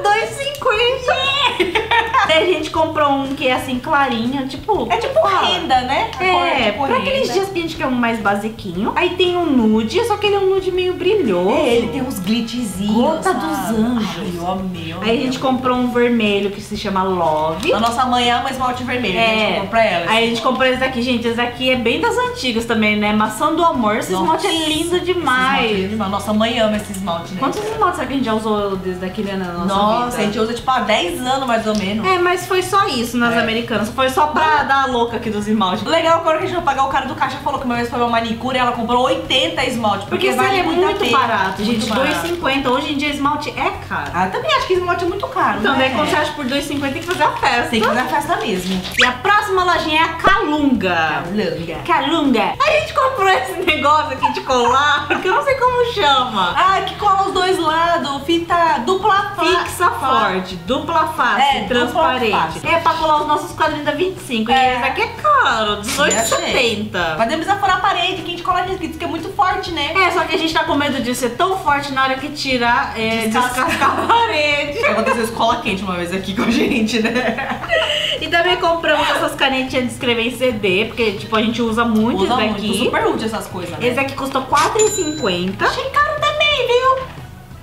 2,50. Daí a gente comprou um que é assim, clarinho, tipo... É tipo renda, né? A cor É, tipo pra aqueles renda. dias que a gente quer um mais basiquinho. Aí tem um nude, só que ele é um nude meio brilhoso. Ele tem uns glitchzinhos. Gota sabe? dos anjos. Ai, eu amei. Aí a gente comprou um vermelho que se chama Love. A nossa mãe ama esmalte vermelho, a gente comprou pra ela. Aí a gente comprou esse daqui, gente. Esse daqui é bem das antigas também, né? Maçã do amor. Esse esmalte é lindo demais. Nossa mãe ama esse esmalte, né? Quantos esmaltes será que a gente já usou desse daqui, né, na nossa Nossa, vida? a gente usa tipo há 10 anos mais ou menos. É, mas foi só isso nas Americanas. Foi só pra dar a louca aqui dos esmaltes. O legal é que a hora que a gente vai pagar, o cara do caixa falou que uma vez foi uma manicure e ela comprou 80 esmalte. Porque esse vale é muito a muito pena. barato, gente. Muito barato. 2,50. Hoje em dia esmalte é caro. Ah, eu também acho que esmalte é muito caro, Então, né? daí quando você acha por 2,50 tem que fazer a festa. Tem que fazer a festa mesmo. E a próxima lojinha é a Calunga. Calunga. Calunga. A gente comprou esse negócio aqui de colar, que eu não sei como chama. Ah, que cola os dois lados, fita dupla Fixa forte, dupla face, É, dupla transparente. face. É pra colar os nossos quadrinhos da 25. E esse aqui é caro, R$18,70. Mas devemos furar a parede, que a gente cola disso, que diz que é muito forte, né? É, só que a gente tá com medo de ser tão forte na hora que tirar, descascar a parede. Aconteceu escola quente uma vez aqui com a gente, né? E também compramos essas canetinhas de escrever em CD, porque tipo, a gente usa muito Usa isso muito, daqui. super útil essas coisas, né? Esse aqui custou R$4,50. Achei caro também, viu?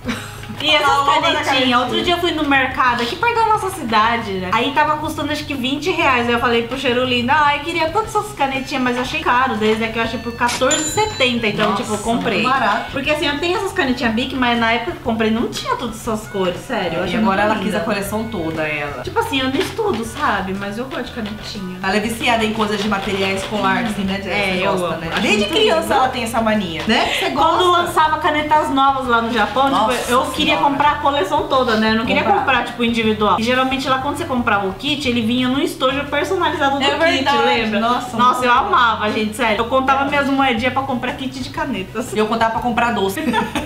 E essas A logo da canetinhas, canetinha. outro dia eu fui no mercado aqui perto da nossa cidade, né? Aí tava custando acho que R$20. Aí eu falei pro Cherulindo, eu queria todas essas canetinhas, mas eu achei caro. Desde aqui eu achei por R$14,70. Então, Nossa, tipo, eu comprei. muito barato. Porque assim, eu tenho essas canetinhas Bic, mas na época que eu comprei não tinha todas essas cores, sério. Eu E achei agora muito ela quis linda. a coleção toda, ela. Tipo assim, eu não estudo, sabe? Mas eu gosto de canetinha. Ela é viciada em coisas de material escolar, assim, né, Jess? É, Você eu gosta, amo. né? Acho Desde muito criança lindo. ela tem essa mania, né? Você gosta? Quando lançava canetas novas lá no Japão, Nossa tipo, eu queria Senhora. comprar a coleção toda, né? Eu não queria Comprar. comprar, tipo, individual. E geralmente lá quando você comprava o kit, ele vinha num estojo personalizado do É kit, verdade. lembra? Nossa, eu amava, gente, sério. Eu contava minhas moedinhas pra comprar kit de canetas. E eu contava pra comprar doce.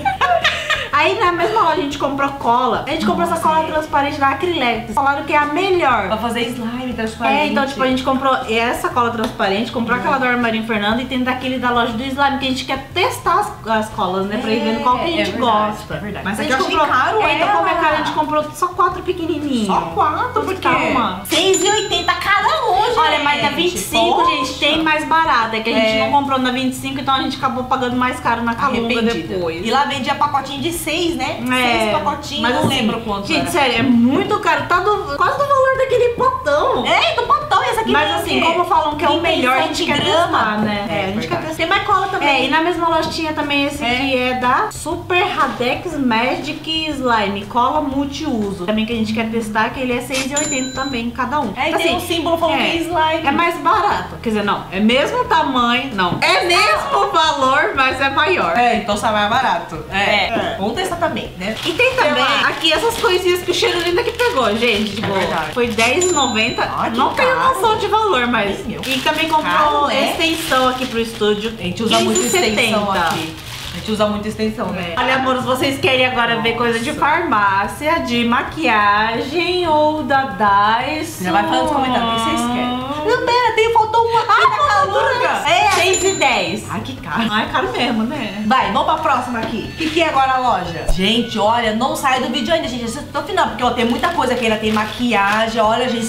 Aí na mesma loja a gente comprou cola. A gente comprou essa cola transparente da Acrylex. Falaram que é a melhor. Pra fazer slime transparente. É, então tipo, a gente comprou essa cola transparente, comprou aquela do Armarinho Fernando e tem daquele da loja do slime, que a gente quer testar as colas, né? Pra ir vendo qual que a gente gosta. É verdade. Mas Mas a aqui gente eu achei comprou caro, então como é ela. caro, a gente comprou só 4 pequenininhos. Só 4, porque... Calma. R$6,80 cada um, gente. Olha, mas na 25, Poxa. gente, tem mais barato. É que a gente É. não comprou na 25, então a gente acabou pagando mais caro na Calunga Arrependida. depois. E lá vendia pacotinho de 6, né? 6 pacotinhos, mas não assim, lembro quanto gente, era. sério, é muito caro. Tá quase do valor daquele potão. É, do potão, essa aqui Mas vem assim, o quê? como falam que é o melhor, a gente 37 quer gramas. testar, né? É, a gente quer verdade. testar. Tem mais cola também. É, e na mesma loja tinha também esse que é da Super Radex Magic Slime, cola multiuso. Também que a gente quer testar, que ele é R$6,80 também, cada um. É, e tem um símbolo falando que é slime. É mais barato. Quer dizer, não, é mesmo tamanho, não. É mesmo valor, mas é maior. É, então sai mais barato. Vamos testar também, né? E tem também aqui essas coisinhas que o cheiro lindo que pegou, gente. Tipo, verdade. foi R$10,90. Não tenho noção de valor, mas... E também comprou caro, né? extensão aqui pro estúdio. A gente usa muito extensão 15,70. aqui. A gente usa muita extensão, né? Olha, amores, vocês querem agora ver coisa de farmácia, de maquiagem ou da Dyson? Já vai falando nos comentários o que vocês querem. Não, pera, faltou uma aqui na calunga. É, 6,10. Ai, que caro. Ai, caro mesmo, né? Vai, vamos pra próxima aqui. O que é agora a loja? Gente, olha, não sai do vídeo ainda, gente. Assista até o final, porque ó, tem muita coisa aqui. Ainda tem maquiagem, olha, gente.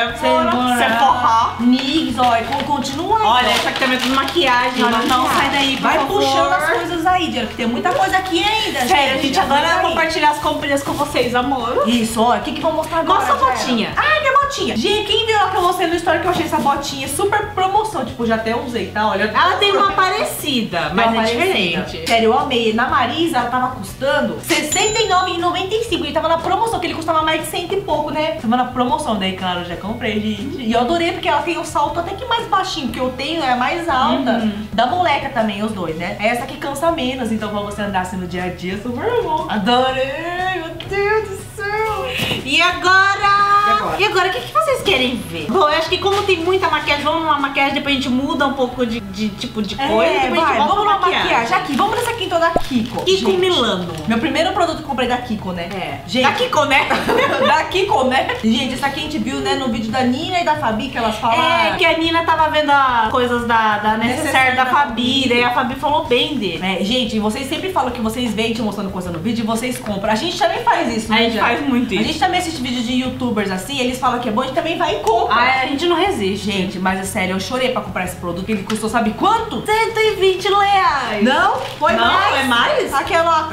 Sephora. NYX, ó, continua aí. Olha, essa aqui também é tudo maquiagem. Olha, não sai daí, por vai favor. puxando as coisas aí, Diana, que tem muita coisa aqui ainda, Sério, a gente adora Vai. compartilhar as comprinhas com vocês, amor. Isso, ó, o que vão mostrar agora? Mostra a botinha. Ah, minha botinha. Gente, quem viu lá que eu mostrei no story que eu achei essa botinha super promoção, tipo, já até usei, tá? Olha. Ela tem uma parecida, mas é diferente. Sério, eu amei. Na Marisa, ela tava custando R$69,95 e tava na promoção, que ele custava mais de 100 e pouco, né? Tava na promoção, daí, claro, eu já comprei, gente. E eu adorei porque ela tem um salto até que mais baixinho, que eu tenho é a mais alta. Da moleca também, os dois, né? Essa aqui cansa menos, então pra você andar assim no dia a dia, super bom. Adorei, meu Deus do céu. E agora? E agora, o que vocês querem ver? Bom, eu acho que como tem muita maquiagem, vamos numa maquiagem, depois a gente muda um pouco de tipo de coisa, depois a gente volta vamos pra numa maquiagem. Aqui, vamos nessa aqui então da Kiko. Kiko Milano. Meu primeiro produto que eu comprei da Kiko, né? É. Gente, Da Kiko, né? da Kiko, né? Gente, essa aqui a gente viu, né, no vídeo da Nina e da Fabi, que elas falaram. É, que a Nina tava vendo as coisas da Necessaire da Fabi, daí a Fabi falou bem dele. É, gente, vocês sempre falam que vocês veem te mostrando coisa no vídeo e vocês compram. A gente também faz isso, né? A gente faz muito isso. A gente também assiste vídeo de youtubers assim, eles falam que é bom, a gente também vai e compra. Ah, a gente não resiste. Gente, mas é sério, eu chorei pra comprar esse produto. Ele custou, sabe quanto? R$120. Não, foi Não, mais. é mais? Aqui é nota.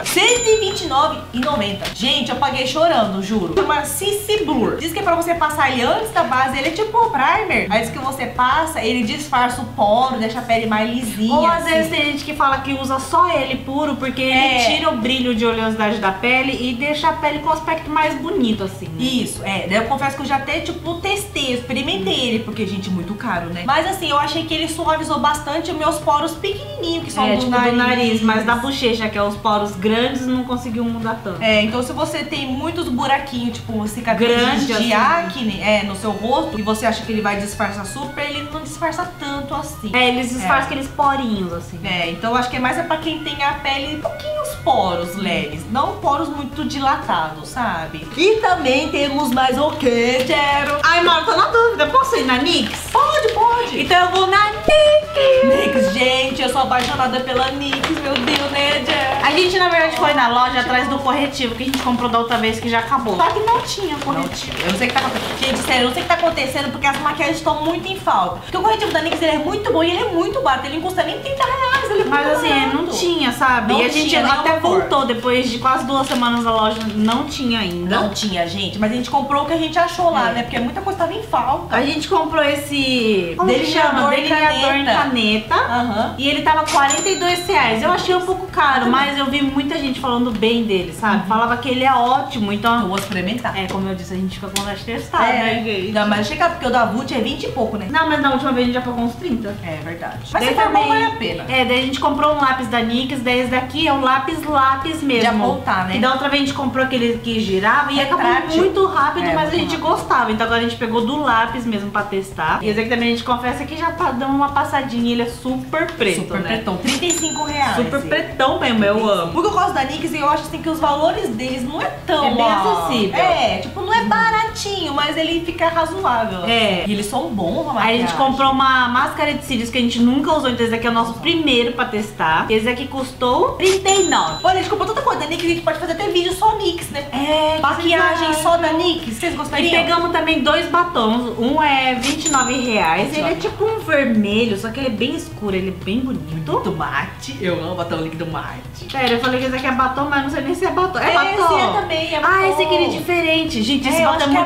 R$129,90. Gente, eu paguei chorando, juro. Uma CC Blur. Diz que é pra você passar ele antes da base. Ele é tipo um primer. Aí diz que você passa, ele disfarça o poro, deixa a pele mais lisinha. Ou às assim. vezes tem gente que fala que usa só ele puro, porque ele tira o brilho de oleosidade da pele e deixa a pele com um aspecto mais bonito, assim, né? Isso, daí eu confesso que eu já até, tipo, testei, experimentei ele, porque, gente, muito caro, né? Mas assim, eu achei que ele suavizou bastante os meus poros pequenininhos, que são do nariz, mas da bochecha, que é os poros grandes, não conseguiu mudar tanto. É, então se você tem muitos buraquinhos, tipo, cicatrizes Grande, de assim. acne no seu rosto, e você acha que ele vai disfarçar super, ele não disfarça tanto assim. É, eles disfarçam aqueles porinhos, assim. É, então eu acho que é mais pra quem tem a pele pouquinhos poros leves, não poros muito dilatados, sabe? E também temos mais o quê, Jero? Ai, Mauro, tô na dúvida, posso ir na NYX? Pode. Então eu vou na NYX. NYX, gente, eu sou apaixonada pela NYX, meu Deus, né, Jero? A gente, na verdade, foi na loja atrás do corretivo que a gente comprou da outra vez, que já acabou. Só que não tinha corretivo. Eu não sei o que tá acontecendo. Gente, sério, eu não sei o que tá acontecendo porque as maquiagens estão muito em falta. Porque o corretivo da NYX ele é muito bom e ele é muito barato. Ele não custa nem R$30, ele é Mas muito assim, barato. não tinha, sabe? Não e a gente tinha até nenhuma cor. voltou depois de quase 2 semanas na loja, não tinha ainda. Não tinha, gente. Mas a gente comprou o que a gente achou lá, né? Porque muita coisa tava em falta. A gente comprou esse... Como que chama? Delineador em Delineador em caneta. Aham. E ele tava R$42. Eu achei um pouco caro, mas eu vi muita gente falando bem dele, sabe? Falava que ele é ótimo, então... Eu vou experimentar. É, como eu disse, a gente fica com vontade de testar, né, gente? Não, mas chega porque o da Vult é 20 e pouco, né? Não, mas na última vez a gente já pagou uns 30. É verdade. Mas Daí se for bom, vale a pena. É, daí a gente comprou um lápis da NYX, daí esse daqui é um lápis mesmo. De apontar, né? E da outra vez a gente comprou aquele que girava e acabou Retrátil. muito rápido, É, mas a muito gente rápido. gostava. Então agora a gente pegou do lápis mesmo pra testar. E esse aqui também a gente confessa que já tá dando uma passadinha, ele é super preto, Super né? pretão. R$35. Super pretão mesmo, eu amo. Porque eu gosto da NYX e eu acho assim que os valores deles não é tão... É bem acessível. É, tipo, não é baratinho, mas ele fica razoável. É. E eles são bons na Aí a maquiagem. gente comprou uma máscara de cílios que a gente nunca usou, então esse aqui é o nosso primeiro pra testar. Esse aqui custou R$39. Olha, a gente comprou tanta coisa da NYX, a gente pode fazer até vídeo só NYX, né? É, Maquiagem verdade. só da NYX, vocês E gostariam? pegamos também 2 batons, um é R$29, ele é tipo um vermelho, só que ele é bem escuro, ele é bem bonito. Muito mate. Eu amo batom líquido mate. Sério, eu falei que esse aqui é batom, mas não sei nem se é batom. É batom? Esse é também, é batom. Ah, esse aqui ele é diferente. Gente, esse eu batom é acho que muito era diferente.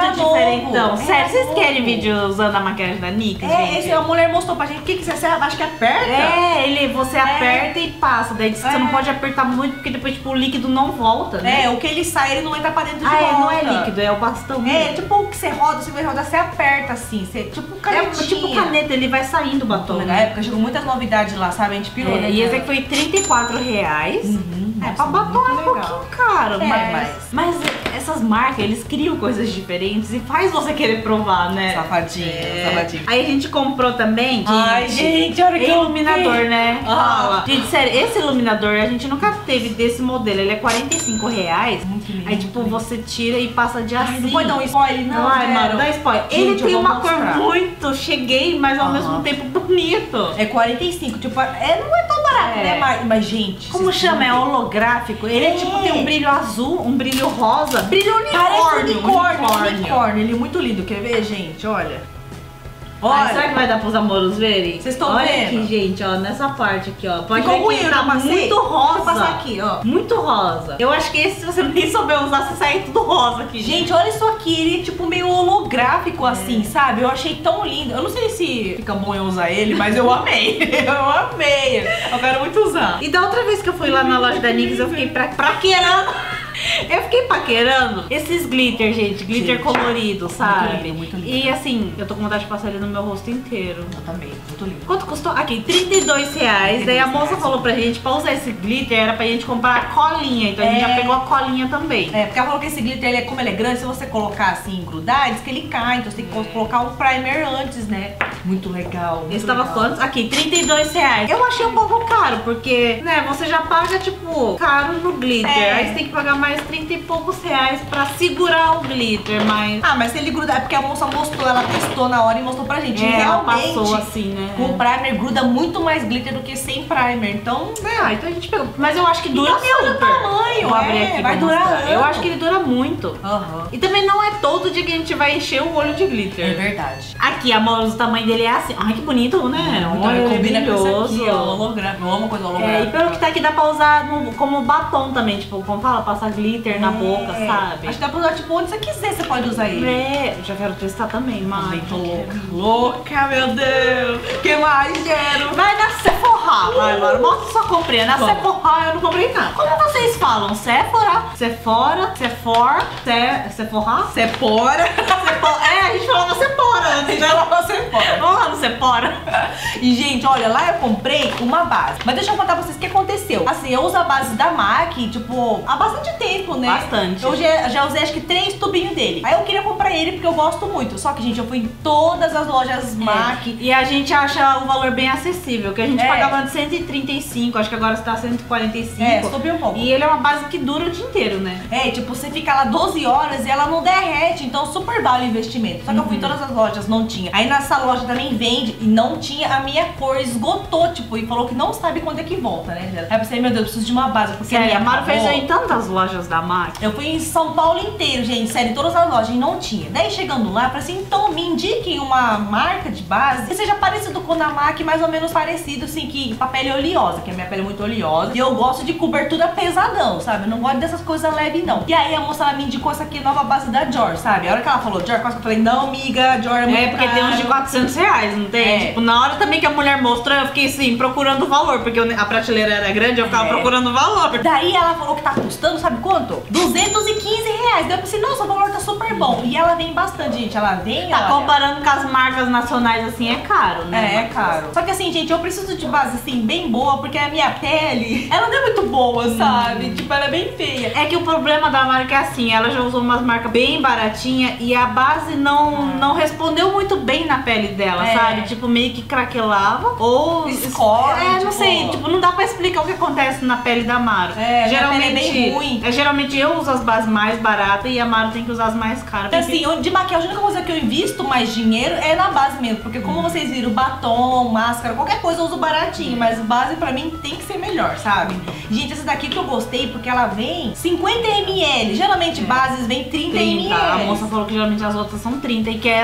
então, sério, vocês querem vídeo usando a maquiagem da NYX, gente? Esse a mulher mostrou pra gente. O que você acha que aperta? Você aperta e passa. Daí diz que você não pode apertar muito, porque depois, tipo, o líquido não volta, né? O que ele sai, ele não entra pra dentro de volta. Não é líquido, é o bastão. Tipo o que você roda, você aperta assim. Tipo canetinha. Tipo caneta, ele vai saindo o batom. Na época chegou muitas novidades lá, sabe? A gente pirou, né? E esse aqui foi R$34. Pra batom é um pouquinho caro, mas essas marcas, eles criam coisas diferentes e faz você querer provar, né? Safadinho. Aí a gente comprou também. Ai, gente, olha que iluminador, né? Gente, sério, esse iluminador a gente nunca teve desse modelo. Ele é R$45. Muito lindo. Aí, tipo, você tira e passa de assim. Não pode dar um spoiler, não. Mano, dá spoiler. Gente, ele tem uma cor mostrar. muito cheguei, mas ao mesmo tempo bonito. É 45, tipo, não é tão barato, né? Mas, gente. Como chama? É holográfico. Ele é tipo, tem um brilho azul, um brilho rosa. Brilho unicórnio. Ele é muito lindo. Quer ver, gente? Olha. Será que vai dar pros amoros verem? Vocês estão vendo? Olha aqui, gente, ó, nessa parte aqui, ó. Pode Ficou ver ruim, que tá muito rosa. Deixa eu passar aqui, ó. Muito rosa. Eu acho que esse, se você nem souber usar, você sai tudo rosa aqui. Gente, olha isso aqui. Ele é tipo meio holográfico assim, sabe? Eu achei tão lindo. Eu não sei se fica bom eu usar ele, mas eu amei. Eu quero muito usar. E da outra vez que eu fui lá na loja da NYX, eu fiquei paquerando. Eu fiquei paquerando esses glitter, gente. Glitter colorido, sabe? Muito lindo, muito lindo. E assim, eu tô com vontade de passar ele no meu rosto inteiro. Eu também, muito lindo. Quanto custou? Aqui, R$32. Daí a moça falou pra gente, pra usar esse glitter, era pra gente comprar a colinha. Então a gente já pegou a colinha também. Porque ela falou que esse glitter, como ele é grande, se você colocar assim, grudar, diz que ele cai. Então você tem que colocar um primer antes, né? Muito legal. Esse tava quantos? Aqui, R$32. Eu achei um pouco caro, porque, né, você já paga, tipo, caro no glitter. Aí você tem que pagar mais 30 e poucos reais pra segurar o glitter, mas... mas se ele grudar, é porque a moça mostrou, ela testou na hora e mostrou pra gente. Ela realmente, passou assim, né? Com primer gruda muito mais glitter do que sem primer, então... então a gente pegou. Mas eu acho que dura super. Meu tamanho, vou abrir aqui vai pra durar mostrar. ano. Eu acho que ele dura muito. E também não é todo dia que a gente vai encher o olho de glitter. É verdade. Aqui, amor, o tamanho dele é assim. Ai, que bonito, né? Combina com isso aqui, ó, holográfico. Eu amo coisa holográfica. E pelo que tá aqui, dá pra usar como batom também. Tipo, como fala, passar glitter na boca, sabe? Acho que dá pra usar, tipo, onde você quiser, você pode usar ele. Eu já quero testar também, mas... Tô louca. Louca, meu Deus. Que mais, Gero? Vai na Sephora, vai, mano. Mostra sua comprinha. Na Sephora eu não comprei nada. Como vocês falam? Sephora? Sephora? Sephora? Sephora? Sephora. A gente falava Sephora antes, né? Vamos lá no Sephora. E, gente, olha, lá eu comprei uma base. Mas deixa eu contar pra vocês o que aconteceu. Assim, eu uso a base da MAC, tipo, há bastante tempo, né? Bastante. Eu já usei, acho que 3 tubinhos dele. Aí eu queria comprar ele porque eu gosto muito. Só que, gente, eu fui em todas as lojas MAC. E a gente acha o valor bem acessível, que a gente pagava de 135, acho que agora está 145. Subiu um pouco. E ele é uma base que dura o dia inteiro, né? Tipo, você fica lá 12 horas e ela não derrete, então super vale o investimento. Só que eu fui em todas as lojas, não tinha. Aí nessa loja também vende e não tinha, a minha cor esgotou, tipo, e falou que não sabe quando é que volta, né? Aí eu pensei, meu Deus, eu preciso de uma base, porque a Mara fez em tantas lojas da MAC. Eu fui em São Paulo inteiro, gente, sério, em todas as lojas e não tinha. Daí chegando lá, eu falei assim, então me indiquem uma marca de base que seja parecido com a da MAC, mais ou menos parecido, assim, que pra pele oleosa, que a minha pele é muito oleosa. E eu gosto de cobertura pesadão, sabe? Eu não gosto dessas coisas leves, não. E aí a moça, ela me indicou essa aqui, nova base da Dior, sabe? A hora que ela falou Dior, quase que eu falei, não, amiga, Dior é muito porque tem uns de R$400, não tem? Tipo, na hora também que a mulher mostrou, eu fiquei assim, procurando o valor, porque a prateleira era grande, eu ficava procurando o valor. Daí ela falou que tá custando, sabe quanto? R$215. Daí eu pensei, nossa, o valor tá super bom. E ela vem bastante, gente, ela vem, tá comparando com as marcas nacionais, assim, é caro, né? É caro. Só que assim, gente, eu preciso de base, assim, bem boa, porque a minha pele, ela não é muito boa, sabe? Tipo, ela é bem feia. É que o problema da marca é assim, ela já usou umas marcas bem baratinha e a base não respondeu muito bem na pele dela, sabe? Tipo, meio que craquelava ou... escorre, não sei, tipo, não dá pra explicar o que acontece na pele da Mara. Geralmente é bem ruim. Geralmente eu uso as bases mais baratas e a Mara tem que usar as mais caras. Porque... Assim, de maquiagem, a única coisa que eu invisto mais dinheiro é na base mesmo, porque como vocês viram, batom, máscara, qualquer coisa eu uso baratinho, mas base pra mim tem que ser melhor, sabe? Gente, essa daqui que eu gostei, porque ela vem 50 ml, geralmente bases vem 30 ml. A moça falou que geralmente as outras são 30 e que essa vem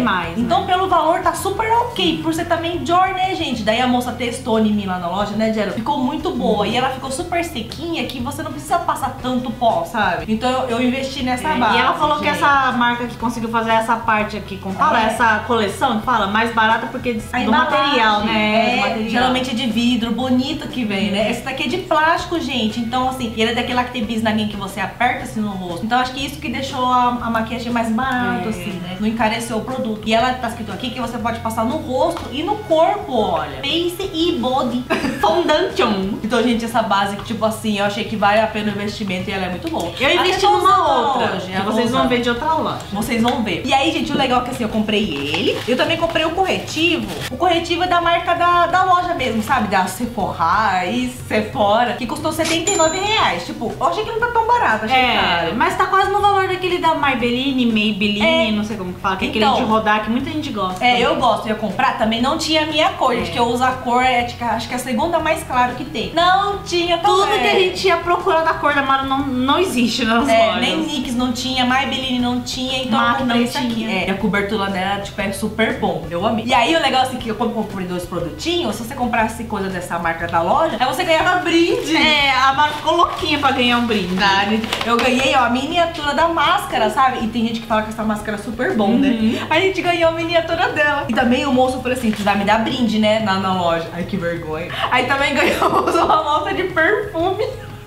mais. Então, né? pelo valor, tá super ok. Por ser também Dior, né, gente? Daí a moça testou em mim lá na loja, né, Jero? Ficou muito boa. E ela ficou super sequinha que você não precisa passar tanto pó, sabe? Então, eu investi nessa base. E ela falou que gente. essa marca que conseguiu fazer essa parte aqui, como fala, essa coleção que fala, mais barata porque do material, né? Do material. Geralmente é de vidro, bonito que vem, né? Esse daqui é de plástico, gente. Então, assim, ele é daquele lactebis na linha que você aperta assim no rosto. Então, acho que isso que deixou a maquiagem mais barato, assim, né? Não encareceu o produto. E ela tá escrito aqui que você pode passar no rosto e no corpo, olha. Face e body. Foundation. Então, gente, essa base que, tipo assim, eu achei que vale a pena o investimento e ela é muito boa. Eu investi Até numa outra, hoje, que vocês vão ver de outra loja. Vocês vão ver. E aí, gente, o legal é que assim, eu comprei ele. Eu também comprei o corretivo. O corretivo é da marca da loja mesmo, sabe? Da Sephora e Sephora, que custou R$79. Tipo, eu achei que não tá tão barato, achei caro. Mas tá quase no valor daquele da Maybelline, não sei como que fala, que é Então, aquele de rodar que muita gente gosta. Eu gosto, eu ia comprar, também não tinha a minha cor, gente, que eu uso a cor, acho que é a segunda mais clara que tem. Não tinha Tudo que a gente ia procurar da cor da Mara não existe nas lojas. Nem NYX não tinha, Maybelline não tinha, então MAC eu comprei não esse aqui. tinha. E a cobertura dela, tipo, é super bom. Eu amei. E aí o legal assim que eu comprei 2 produtinhos, se você comprasse coisa dessa marca da loja, aí você ganhava brinde. A Mara ficou louquinha pra ganhar um brinde. Eu ganhei, ó, a miniatura da máscara, sabe? E tem gente que fala que essa máscara é super bom, né? A gente ganhou a miniatura dela. E também o moço falou assim, tu vai me dar brinde, né? Na loja. Ai, que vergonha. Aí também ganhamos uma nota de perfume.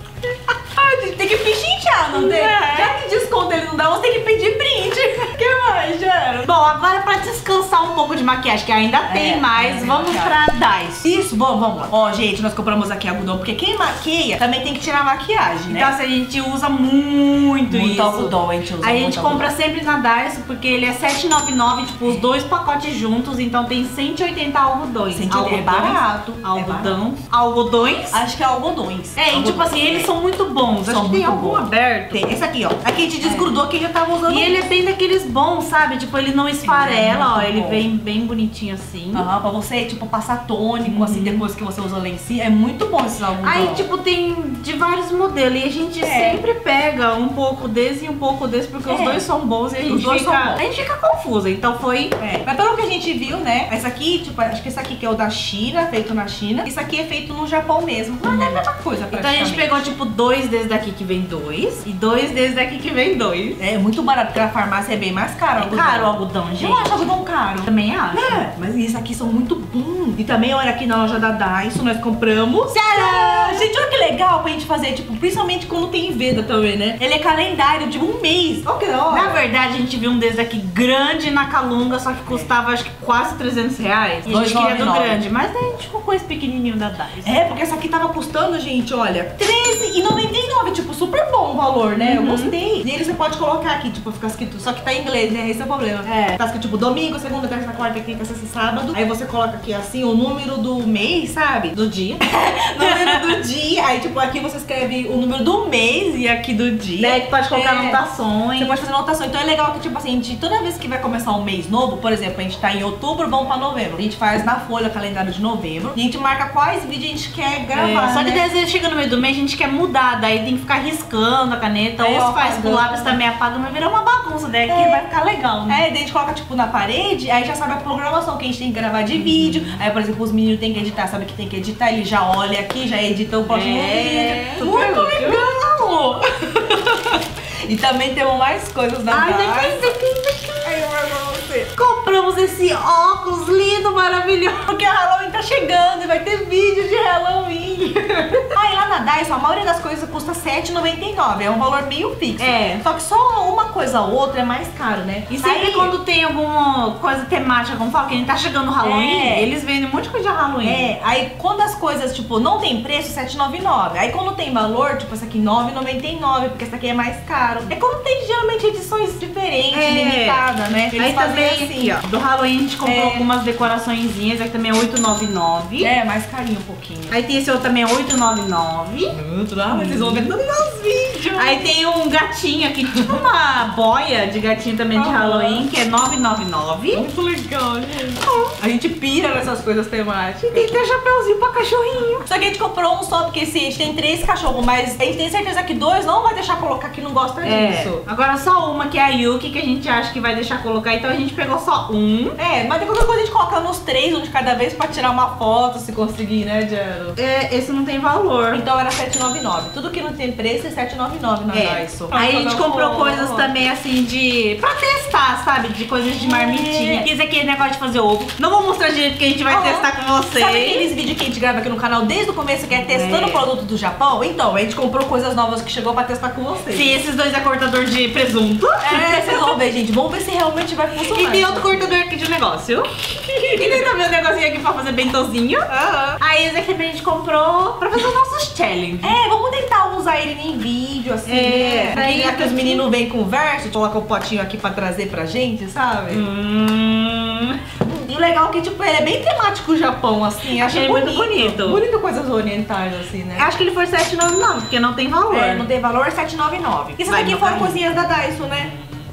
Ai, gente, tem que pichinchar, não tem? Já que desconto ele não dá, você tem que pedir brinde. O que mais, Jero? Bom, agora pra descansar um pouco de maquiagem, que ainda tem mais, tem vamos maquiagem. pra Daiso. Isso, vamos lá. Ó, gente, nós compramos aqui algodão, porque quem maqueia também tem que tirar a maquiagem, né? Então, assim, a gente usa muito isso. algodão, a gente usa A muito gente algodão. compra sempre na Daiso, porque ele é R$7,99, tipo, os 2 pacotes juntos, então tem 180 algodões. 180 é barato. Algodão. Algodões? Acho que é algodões. E tipo assim, eles são muito bons. Acho que tem algum aberto. Tem esse aqui, ó. Aqui a gente desgrudou que já tava usando. E ele é bem daqueles bons, sabe? Tipo, ele não esfarela, ó. muito Ele bom. vem bem bonitinho assim. Aham, pra você, tipo, passar tônico, assim, depois que você usa lencinho. É muito bom esses algodão. Aí, tipo, tem de vários modelos. E a gente sempre pega um pouco desse e um pouco desse, porque os dois são bons e a gente fica confusa. Então foi... Mas pelo que a gente viu, né? Essa aqui, tipo, acho que esse aqui que é o da China, feito na China. Isso aqui é feito no Japão mesmo. Mas é a mesma coisa, Então a gente pegou, tipo, 2 desses daqui que vem 2 e 2 desses daqui que vem 2. É muito barato, porque a farmácia é bem mais caro. É caro o algodão, gente. Eu acho algodão caro. Também acho. Mas esses aqui são muito bons. E também, olha, aqui na loja da Daiso, nós compramos. Tcharam! Gente, olha que legal pra gente fazer, tipo, principalmente quando tem veda também, né? Ele é calendário de um mês. Olha que da hora. Na verdade, a gente viu um desses aqui grande na Calunga, só que custava, acho que quase R$300. E a gente queria do 2,99. grande, mas daí a gente ficou com esse pequenininho da Daiso. Porque essa aqui tava custando, gente, olha, R$13,99. Tipo, super bom o valor, né? Eu gostei. E ele você pode colocar aqui, tipo, fica escrito, só que tá em inglês, né? Esse é o problema. Tá escrito, tipo, domingo, segunda, terça, quarta, quinta, sexta, sábado. Aí você coloca aqui, assim, o número do mês, sabe? Do dia. Número do dia. Aí, tipo, aqui você escreve o número do mês e aqui do dia. Daí tu pode colocar anotações. Você pode fazer anotação. Então é legal que, tipo assim, a gente, toda vez que vai começar um mês novo, por exemplo, a gente tá em outubro, vamos pra novembro. A gente faz na folha o calendário de novembro. E a gente marca quais vídeos a gente quer gravar. Só que né? às vezes chega no meio do mês, a gente quer mudar, daí tem que ficar riscando a caneta, ou se faz com o lápis também apaga, mas vira uma bagunça, daí aqui vai ficar legal, né? Daí a gente coloca, tipo, na parede, aí já sabe a programação que a gente tem que gravar de vídeo. Aí, por exemplo, os meninos têm que editar, sabe que tem que editar, ele já olha aqui, já edita o próximo vídeo. Muito legal! E também temos mais coisas na Daiso. Aí eu vou pra você. Compramos esse óculos lindo, maravilhoso. Porque a Halloween tá chegando e vai ter vídeo de Halloween. Aí lá na Daiso, a maioria das coisas custa R$7,99. É um valor meio fixo. Só que só uma coisa ou outra é mais caro, né? E sempre quando tem alguma coisa temática, como fala, que a gente tá chegando no Halloween, eles vendem um monte de coisa de Halloween. Aí quando as coisas, tipo, não tem preço, R$7,99. Aí quando tem valor, tipo, essa aqui R$9,99, porque essa aqui é mais caro. É quando tem, geralmente, edições diferentes, limitadas, né? Eles aí também, assim, aqui, ó, do Halloween a gente comprou algumas decoraçõezinhas, aqui também é R$8,99. Mais carinho um pouquinho. Aí tem esse outro também, R$8,99. Mas vocês vão ver tudo nos vídeos. Aí tem um gatinho aqui, tipo uma boia de gatinho também de Halloween, que é 999. Muito legal, gente. A gente pira nessas coisas temáticas. Tem até chapeuzinho pra cachorrinho. Só que a gente comprou um só, porque assim, a gente tem 3 cachorros, mas a gente tem certeza que 2 não vai deixar colocar que não gosta disso. Agora só uma, que é a Yuki, que a gente acha que vai deixar colocar, então a gente pegou só um. Mas de qualquer coisa a gente coloca nos 3, um de cada vez, pra tirar uma foto, se conseguir, né, Jero? Esse não tem valor. Então era R$7,99. Tudo que não tem preço é R$7,99 na Daiso. Aí a gente comprou coisas também assim pra testar, sabe? De coisas de marmitinha. Isso aqui é negócio de fazer ovo. Não vou mostrar direito que a gente vai testar com vocês. Sabe aqueles vídeos que a gente grava aqui no canal desde o começo, que é testando o produto do Japão? Então, a gente comprou coisas novas que chegou pra testar com vocês. Sim, esses 2 é cortador de presunto. Vocês vão ver, gente. Vamos ver se realmente vai funcionar. E tem outro cortador aqui de negócio. E tem também um negocinho aqui pra fazer bentozinho. Aí esse aqui a gente comprou pra fazer os nossos challenges. Vamos tentar usar ele em vídeo, assim, né? Já que os meninos vêm com verso, coloca o potinho aqui pra trazer pra gente, sabe? E o legal é que, tipo, ele é bem temático o Japão, assim. Acho ele muito bonito. Bonito coisas orientais, assim, né? Acho que ele foi R$7,99, porque não tem valor. Não tem valor, R$7,99. Isso daqui foram coisinhas da Daiso, né?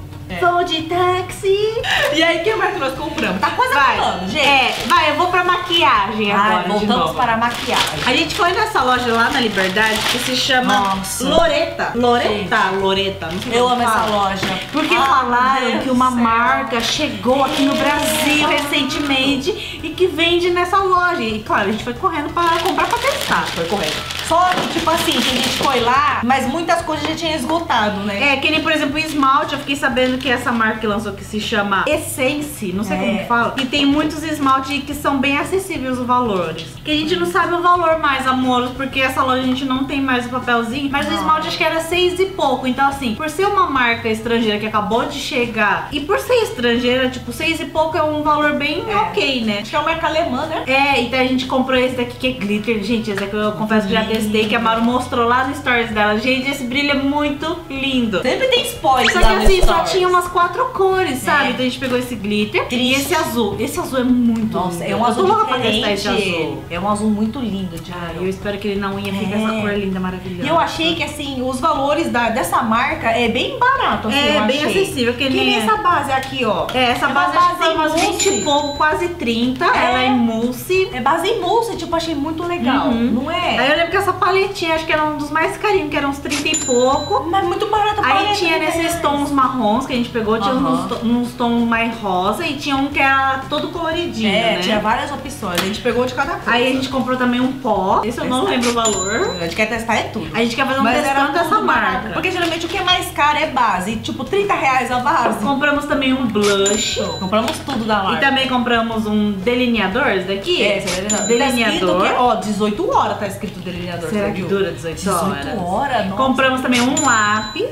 Vou de táxi. E aí, o que mais nós compramos? Tá quase acabando, gente. Eu vou pra maquiagem agora. Voltamos para a maquiagem. A gente foi nessa loja lá na Liberdade que se chama Loreta. Loreta. Não sei Eu amo essa loja. Porque falaram que uma marca chegou aqui no Brasil recentemente e que vende nessa loja. E claro, a gente foi correndo pra comprar pra testar. Foi correndo. Só que, tipo assim, a gente foi lá, mas muitas coisas já tinha esgotado, né? Que nem, por exemplo, o esmalte. Eu fiquei sabendo que essa marca que lançou que se chama Essence, não sei como que fala. E tem muitos esmaltes que são bem acessíveis os valores. Que a gente não sabe o valor mais, amores, porque essa loja a gente não tem mais o papelzinho. Mas o esmalte acho que era 6 e pouco. Então assim, por ser uma marca estrangeira que acabou de chegar e por ser estrangeira, tipo, 6 e pouco é um valor bem ok, né? Acho que é uma marca alemã, né? Então a gente comprou esse daqui que é glitter. Gente, esse aqui eu confesso que já testei, que a Maru mostrou lá no stories dela. Gente, esse brilho é muito lindo. Sempre tem spoiler. Só que assim, só tinha umas 4 cores, sabe? Então a gente pegou esse glitter e esse azul. Esse azul é muito lindo. É um azul diferente. Esse azul. É um azul muito lindo, Diário. Eu espero que ele na unha fique essa cor linda, maravilhosa. E eu achei que, assim, os valores dessa marca é bem barato, assim, eu bem achei. acessível. Que nem essa base aqui, ó. Essa base acho que foi umas 20 e pouco, quase 30. Ela é emulse. É base emulse, tipo, achei muito legal. Não é? Aí eu lembro que essa paletinha, acho que era um dos mais carinhos, que era uns 30 e pouco. Mas muito barato a paleta. Aí tinha nesses tons marrons que a gente pegou, tinha uns tons mais rosa e tinha um que era todo coloridinho, né? Tinha várias opções. A gente pegou de cada coisa. Aí a gente comprou também um pó. Esse eu não lembro o valor. A gente quer testar tudo. A gente quer fazer um testando dessa marca. Porque geralmente o que é mais caro é base. Tipo, R$30 a base. Compramos também um blush. Compramos tudo da marca. E também compramos um delineador, esse daqui? Esse é delineador. Tá 18 horas tá escrito delineador. Será que dura 18 horas? 18 horas? Nossa. Compramos também um lápis.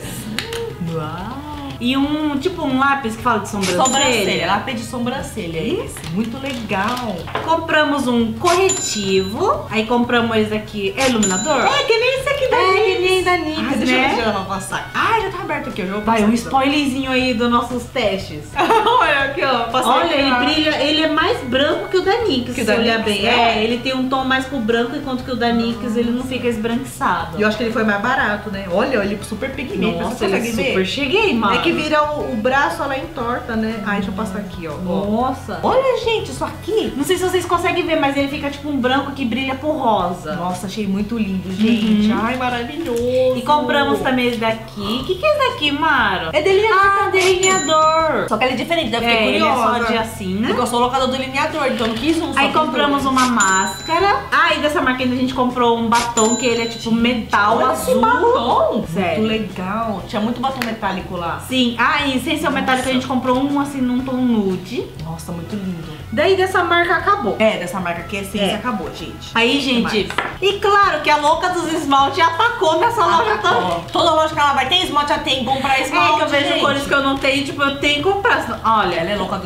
Uau. E um lápis que fala de sobrancelha. Lápis de sobrancelha. Isso, muito legal. Compramos um corretivo. Aí compramos esse aqui. É iluminador? Que nem esse aqui da NYX. Que nem da NYX, Deixa eu né? ver se ela vai passar. Já tá aberto aqui. Vai, um spoilerzinho aí dos nossos testes. Olha aqui, ó. Olha, ele brilha. Ele é mais branco que o da NYX, se olhar bem. Ele tem um tom mais pro branco, enquanto que o da NYX ele não fica esbranquiçado. E eu acho que ele foi mais barato, né? Olha, ele super pigmento. Nossa, ele super cheguei, mano. É que vira o braço, ela entorta, né? Deixa eu passar aqui, ó. Nossa. Olha, gente, isso aqui. Não sei se vocês conseguem ver, mas ele fica tipo um branco que brilha por rosa. Nossa, achei muito lindo, gente. Ai, maravilhoso. E compramos também esse daqui. O que é esse daqui, Maro? É delineador. Delineador. Só que ele é diferente, eu fiquei curiosa. Ele é só de assim, né? Porque eu sou locador do delineador, então eu não quis um. Aí compramos uma máscara. E dessa marca ainda a gente comprou um batom que ele é tipo metal azul. Esse batom. Sério. Muito legal. Tinha muito batom metálico lá. Sim. E sem ser o metálico a gente comprou um assim num tom nude. Nossa, muito lindo. Daí dessa marca acabou. Dessa marca aqui é essência, acabou, gente. Aí, gente, e claro que a louca dos esmaltes atacou nessa loja também. Toda loja que ela vai ter esmalte, já tem bom pra esmalte. Que eu vejo cores que eu não tenho, tipo, eu tenho que comprar. Olha, ela é louca dos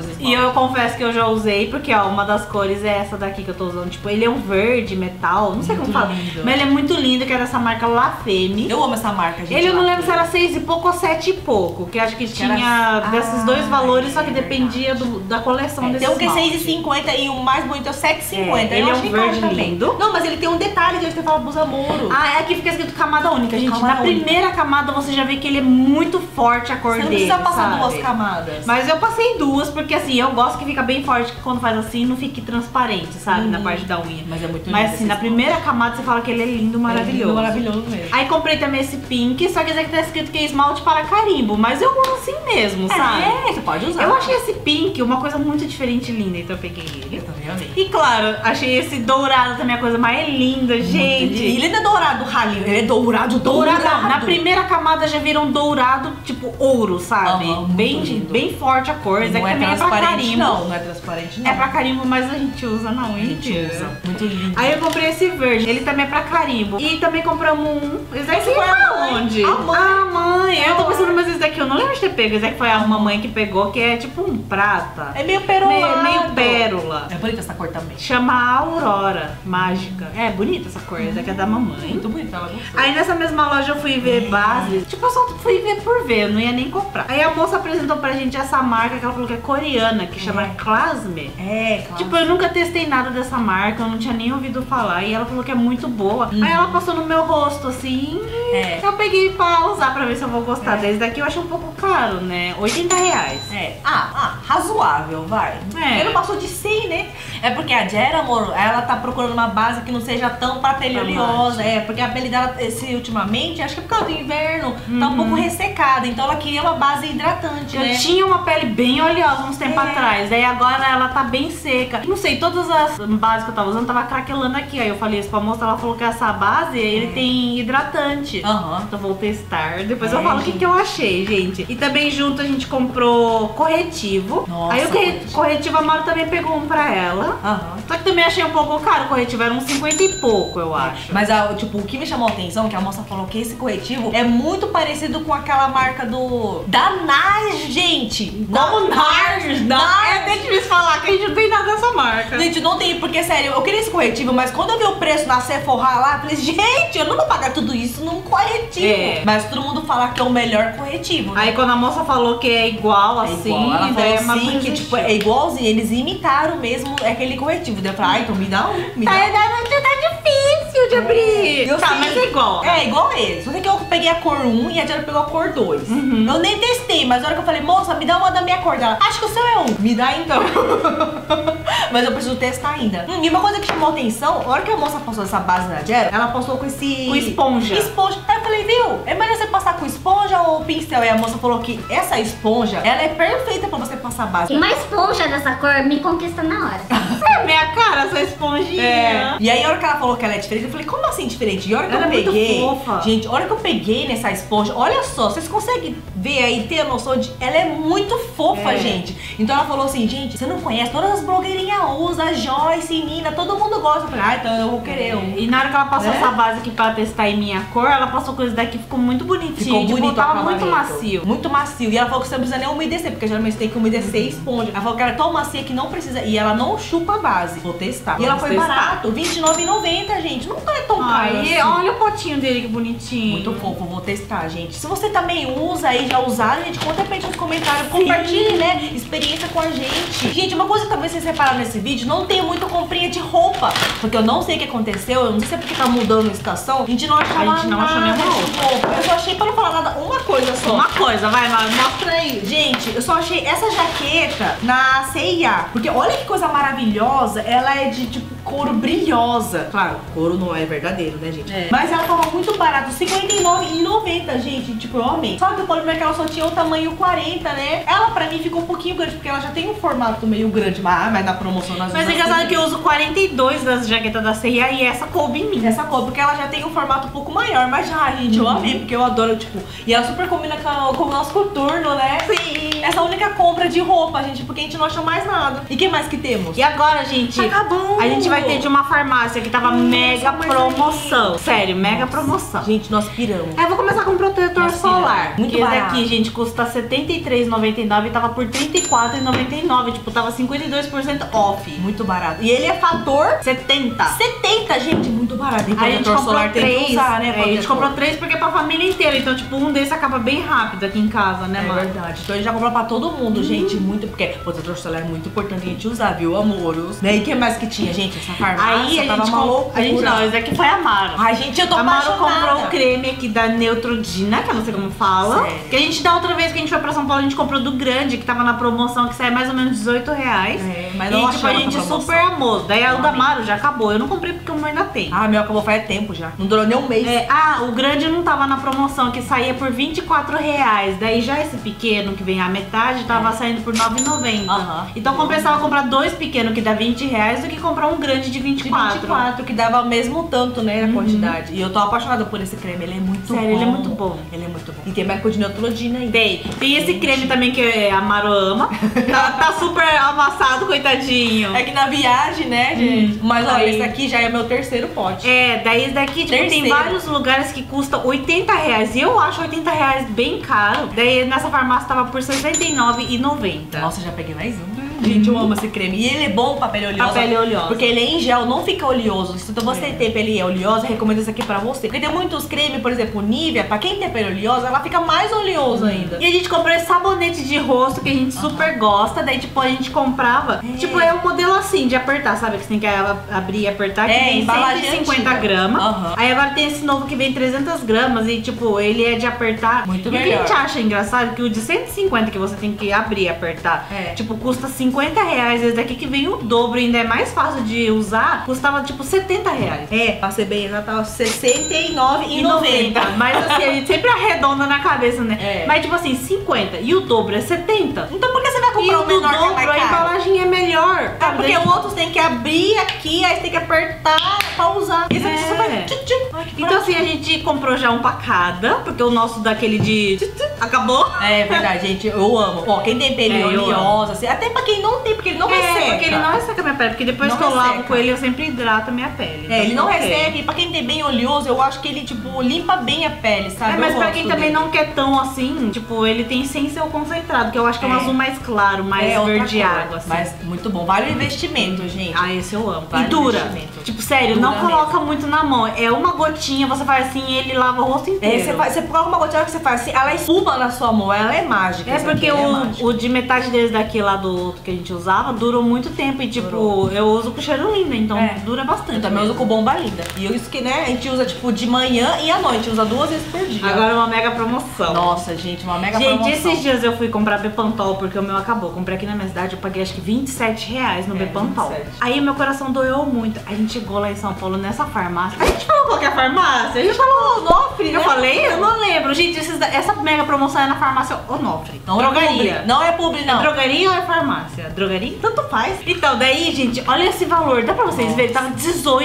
esse esmalte. E eu confesso que eu já usei, porque ó, uma das cores é essa daqui que eu tô usando. Tipo, ele é um verde, metal, não sei como fala. Mas ele é muito lindo, que é dessa marca La Femme. Eu amo essa marca, gente. Ele eu não lembro se era 6 e pouco ou 7 e pouco. Que acho que tinha desses dois valores, só que dependia da coleção desse Tem um que é esmalte. 6,50 e o mais bonito é o 7,50. Ele é um verde lindo. Não, mas ele tem um detalhe que você fala Busa Moro. Ah, é aqui fica escrito camada única, gente. Camada Na única. primeira camada você já vê que ele é muito forte a cor Você não dele, precisa passar sabe? 2 camadas. Mas eu passei 2, porque assim, eu gosto que fica bem forte, que quando faz assim não fique transparente, sabe? Na parte da unha. Mas é muito lindo. Mas assim, na primeira camada você fala que ele é lindo, maravilhoso. Maravilhoso mesmo. Aí comprei também esse pink, só que esse aqui tá escrito que é esmalte para carimbo, mas eu uso assim mesmo, sabe? É, você pode usar. Eu achei esse pink uma coisa muito diferente e linda, então eu peguei ele. Eu também amei. E claro, achei esse dourado também a coisa mais linda, gente. E ele não é dourado ralinho, ele é dourado. Dourado. Na primeira camada já viram dourado, tipo ouro, sabe? Aham, muito lindo. bem forte a cor. Esse Não aqui é também é pra transparente, carimbo. não é transparente, não. É pra carimbo, mas a gente usa na unha. A gente inteira. usa. Muito lindo. Aí eu comprei esse verde, ele também é pra carimbo. E também compramos um. Esse daqui Esse foi a pra mãe. onde? A mãe. A mãe. Eu tô pensando, mas esse daqui eu não lembro de ter pego. Esse daqui foi a mamãe que pegou, que é tipo um prata. É meio perolado. Meio pérola. É bonita essa cor também. Chama Aurora Mágica. É bonita essa cor, essa daqui é da mamãe. Muito bonita, ela gostou. Aí nessa mesma loja eu fui ver bases. Tipo, eu só fui ver por ver, eu não ia nem comprar. Aí a moça apresentou pra gente essa marca que ela falou que é coreana, que chama Clasme. É, claro. Tipo, eu nunca testei nada dessa marca, eu não tinha nem ouvido falar. E ela falou que é muito boa. Aí ela passou no meu rosto assim. É. Eu peguei pra usar pra ver se eu vou gostar. Desse daqui eu acho um pouco caro, né? R$80. É. Razoável, vai. É. Ele não passou de 100, né? É porque a Jera, amor, ela tá procurando uma base que não seja tão pra pele oleosa. É, porque a pele dela, ultimamente, acho que é por causa do inverno, tá um pouco ressecada. Então ela queria uma base hidratante, né? Eu tinha uma pele bem oleosa uns tempos atrás. Aí agora ela tá bem seca. Não sei, todas as bases que eu tava usando tava craquelando aqui. Aí eu falei isso pra moça, ela falou que essa base, ele tem hidratante. Aham. Então vou testar. Depois eu falo o que eu achei, gente. E também junto a gente comprou corretivo. Nossa, aí o corretivo a Maru também pegou um pra ela. Aham. Só que também achei um pouco caro o corretivo. Era uns 50 e pouco, eu acho. Mas, tipo, o que me chamou a atenção é que a moça falou que esse corretivo é muito parecido com aquela marca da NARS, gente. Como NARS? É até difícil falar que a gente não tem nada dessa marca. Gente, não tem, porque sério, eu queria esse corretivo, mas quando eu vi o preço na Sephora lá, eu falei, gente, eu não vou pagar tudo isso num corretivo. É. Mas todo mundo fala que é o melhor corretivo, né? Aí quando a moça falou que é igual assim, ela daí falou assim, que tipo, é igualzinho, eles imitaram mesmo aquele corretivo. Daí eu falei, então me dá um, me dá um. Tá difícil de abrir. Eu Tá, sei. mas é igual. É, igual eles. Só sei que eu peguei a cor 1 e a Diana pegou a cor 2. Eu nem testei, mas na hora que eu falei, moça, me dá uma da minha cor dela. Acho que o seu é 1. Me dá então. Mas eu preciso testar ainda. E uma coisa que chamou atenção, a hora que a moça passou essa base na Diana, ela passou com esse... Com esponja. Esponja. Aí eu falei, viu? É melhor você passar com esponja ou pincel? E a moça falou que essa esponja, ela é perfeita pra você passar base. Uma esponja dessa cor me conquista na hora. É minha cara essa esponjinha. É. E aí a hora que ela falou que ela é diferente, eu falei, como assim diferente? E a hora que Ela eu é muito peguei, fofa. gente, a hora que eu peguei nessa esponja, olha só, vocês conseguem ver aí, ter a noção de, ela é muito fofa, gente. Então ela falou assim, gente, você não conhece, todas as blogueirinhas usam, a Joyce, Nina, todo mundo gosta. Eu falei, então eu vou querer um. E na hora que ela passou É? essa base aqui pra testar em minha cor, ela passou coisa daqui, ficou muito bonitinho. Ficou tipo, bonito, tava o muito acabamento. macio. Muito macio. E ela falou que você não precisa nem umedecer, porque geralmente tem que umedecer e esponja. Ela falou que ela é tão macia que não precisa. E ela não chupa a base. Vou testar. E ela Vamos foi testar. barato, R$29,90, gente. Não é tão caro Aí, assim. olha o potinho dele que bonitinho. Muito fofo, vou testar, gente. Se você também usa aí, já usaram, gente, conta pra gente nos comentários. Compartilhe, né? Experiência com a gente. Gente, uma coisa que talvez vocês repararam nesse vídeo, não tem muita comprinha de roupa. Porque eu não sei o que aconteceu, eu não sei se é porque tá mudando a estação. A gente não achou A gente não achou nenhuma roupa. Eu só achei, pra não falar nada, uma coisa só. Uma coisa, vai, mostra aí. Gente, eu só achei essa jaqueta na C&A. Porque olha que coisa maravilhosa. Ela é de, tipo, couro brilhosa. Claro, couro não é verdadeiro, né, gente? É. Mas ela tava muito barata, R$59,90, gente. Tipo, eu amei. Só que o problema é que ela só tinha o tamanho 40, né? Ela, pra mim, ficou um pouquinho grande, porque ela já tem um formato meio grande. Mas na promoção nós Mas é usamos engraçado que eu uso 42 das jaquetas da C&A e essa coube em mim. essa cor, porque ela já tem um formato um pouco maior. Mas já, gente, eu amei, porque eu adoro, tipo... E ela super combina com o nosso coturno, né? Sim. essa única compra de roupa, gente, porque a gente não achou mais nada. E o que mais que temos? E agora, gente, acabou. A gente vai ter de uma farmácia que tava mega promoção. Sério, mega promoção. Gente, nós piramos. Eu vou começar com um protetor solar. Muito esse barato. daqui, gente, custa R$ 73,99 e tava por R$ 34,99. Tipo, tava 52% off. Muito barato. E ele é fator 70. 70, gente, muito barato. E Aí a gente protetor comprou solar tem que 3. usar, né? A gente protetor. comprou 3 porque é pra família inteira. Então, tipo, um desse acaba bem rápido aqui em casa, né, É mano? verdade. Então a gente já comprou pra todo mundo, gente. Muito, porque protetor solar é muito importante a gente usar, viu, amoros? E aí, o que mais que tinha, gente? Essa farmácia Aí a tava gente uma comprou. loucura. A gente não, esse daqui foi a Amaro. Ai, gente, eu tô A Amaro apaixonada. comprou o creme aqui da Neutrogena, que eu não sei como fala. Sério? Que a gente, da outra vez que a gente foi pra São Paulo, a gente comprou do grande, que tava na promoção, que sai mais ou menos R$18. É, mas e não tipo, a achamos gente essa promoção. super amou. Daí a Não da amei. Amaro já acabou. Eu não comprei porque o meu ainda tem. Ah, meu acabou faz tempo já. Não durou nem um mês. O grande não tava na promoção, que saía por R$24. Daí já esse pequeno, que vem a metade, tava saindo por R$9,90. Aham. Então compensava comprar 2 pequenos, que dá R$20, do que comprar um grande de 24. 24, que dava o mesmo tanto, né, a quantidade. E eu tô apaixonada por esse creme, ele é muito bom. Sério, ele é muito bom. Ele é muito bom. E tem mais coisa de Neutrogena aí. Tem esse creme também que a Amaro ama. tá super amassado, coitadinho. É que na viagem, né, gente? Mas olha, Aí- esse aqui já é meu terceiro pote. Daí esse daqui, tipo, tem Terceiro. vários lugares que custa R$80. E eu acho R$80 bem caro. Daí nessa farmácia tava por R$69,90. Nossa, já peguei mais um. Gente, eu amo esse creme. E ele é bom pra pele oleosa. Pra pele oleosa. Porque ele é em gel, não fica oleoso. Se você tem pele oleosa, eu recomendo esse aqui pra você. Porque tem muitos cremes, por exemplo, Nivea, pra quem tem pele oleosa, ela fica mais oleosa ainda. E a gente comprou esse sabonete de rosto que a gente super gosta. Daí, tipo, a gente comprava. Tipo, é um modelo assim de apertar, sabe? Que você tem que abrir e apertar. Que vem embalagem 150 antiga. gramas. Aham. Aí agora tem esse novo que vem 300 gramas. E, tipo, ele é de apertar. Muito e o que a melhor. gente acha engraçado? Que o de 150 que você tem que abrir e apertar, tipo, custa R$50. Esse daqui que vem o dobro e ainda é mais fácil de usar, custava, tipo, R$70. Pra ser bem exato, tava R$69,90. Mas assim, a gente sempre arredonda na cabeça, né? Mas tipo assim, 50 e o dobro é 70. Então por que você vai E comprar o o do menor que é dobro, mais a caro? embalagem é melhor. É porque o outro tem que abrir aqui, aí você tem que apertar pra usar. Esse aqui você vai... tchum, tchum. Ai, que Então assim, a gente comprou já um pra cada, porque o nosso daquele de... acabou. É verdade, gente, eu amo. Ó, quem tem pele Eu oleosa, assim, até pra quem não tem, porque ele não resseca. Porque ele não resseca minha pele, porque depois Não que eu lavo resseca. com ele, eu sempre hidrato a minha pele. É, ele não ok. resseca, e pra quem tem bem oleoso, eu acho que ele, tipo, limpa bem a pele, sabe? Mas Eu pra gosto quem também dele. não quer tão assim, tipo, ele tem sem ser o concentrado, que eu acho que é um azul mais claro, mais outra verde cor. água, assim. Mas muito bom, vale o investimento, gente. Ah, esse eu amo. Vale E dura. investimento. Tipo, sério, Dura não coloca muito na mão. É uma gotinha, você faz assim e ele lava o rosto inteiro. Você coloca uma gotinha que você faz assim, ela espuma na sua mão, ela é mágica. É essa porque aqui, ela é mágica. o de metade deles daqui lá do outro que a gente usava durou muito tempo. E tipo, eu uso com cheiro lindo, então dura bastante. Eu também uso com bomba linda. E isso que, né, a gente usa tipo de manhã e à noite, usa 2 vezes por dia. Agora uma mega promoção. Nossa, gente, uma mega Gente, promoção. esses dias eu fui comprar Bepantol porque o meu acabou. Comprei aqui na minha cidade, eu paguei acho que R$27 no Bepantol. 27. Aí o meu coração doeu muito. A gente chegou lá em São Paulo nessa farmácia. A gente falou qual que é a farmácia? A gente falou Onofre, né? Eu falei? Eu não lembro. Gente, essa mega promoção é na farmácia Onofre. Não drogaria. É publi. Não é publi, não. É drogaria ou é farmácia? Drogaria? Tanto faz. Então, daí, gente, olha esse valor. Dá pra vocês verem? Tava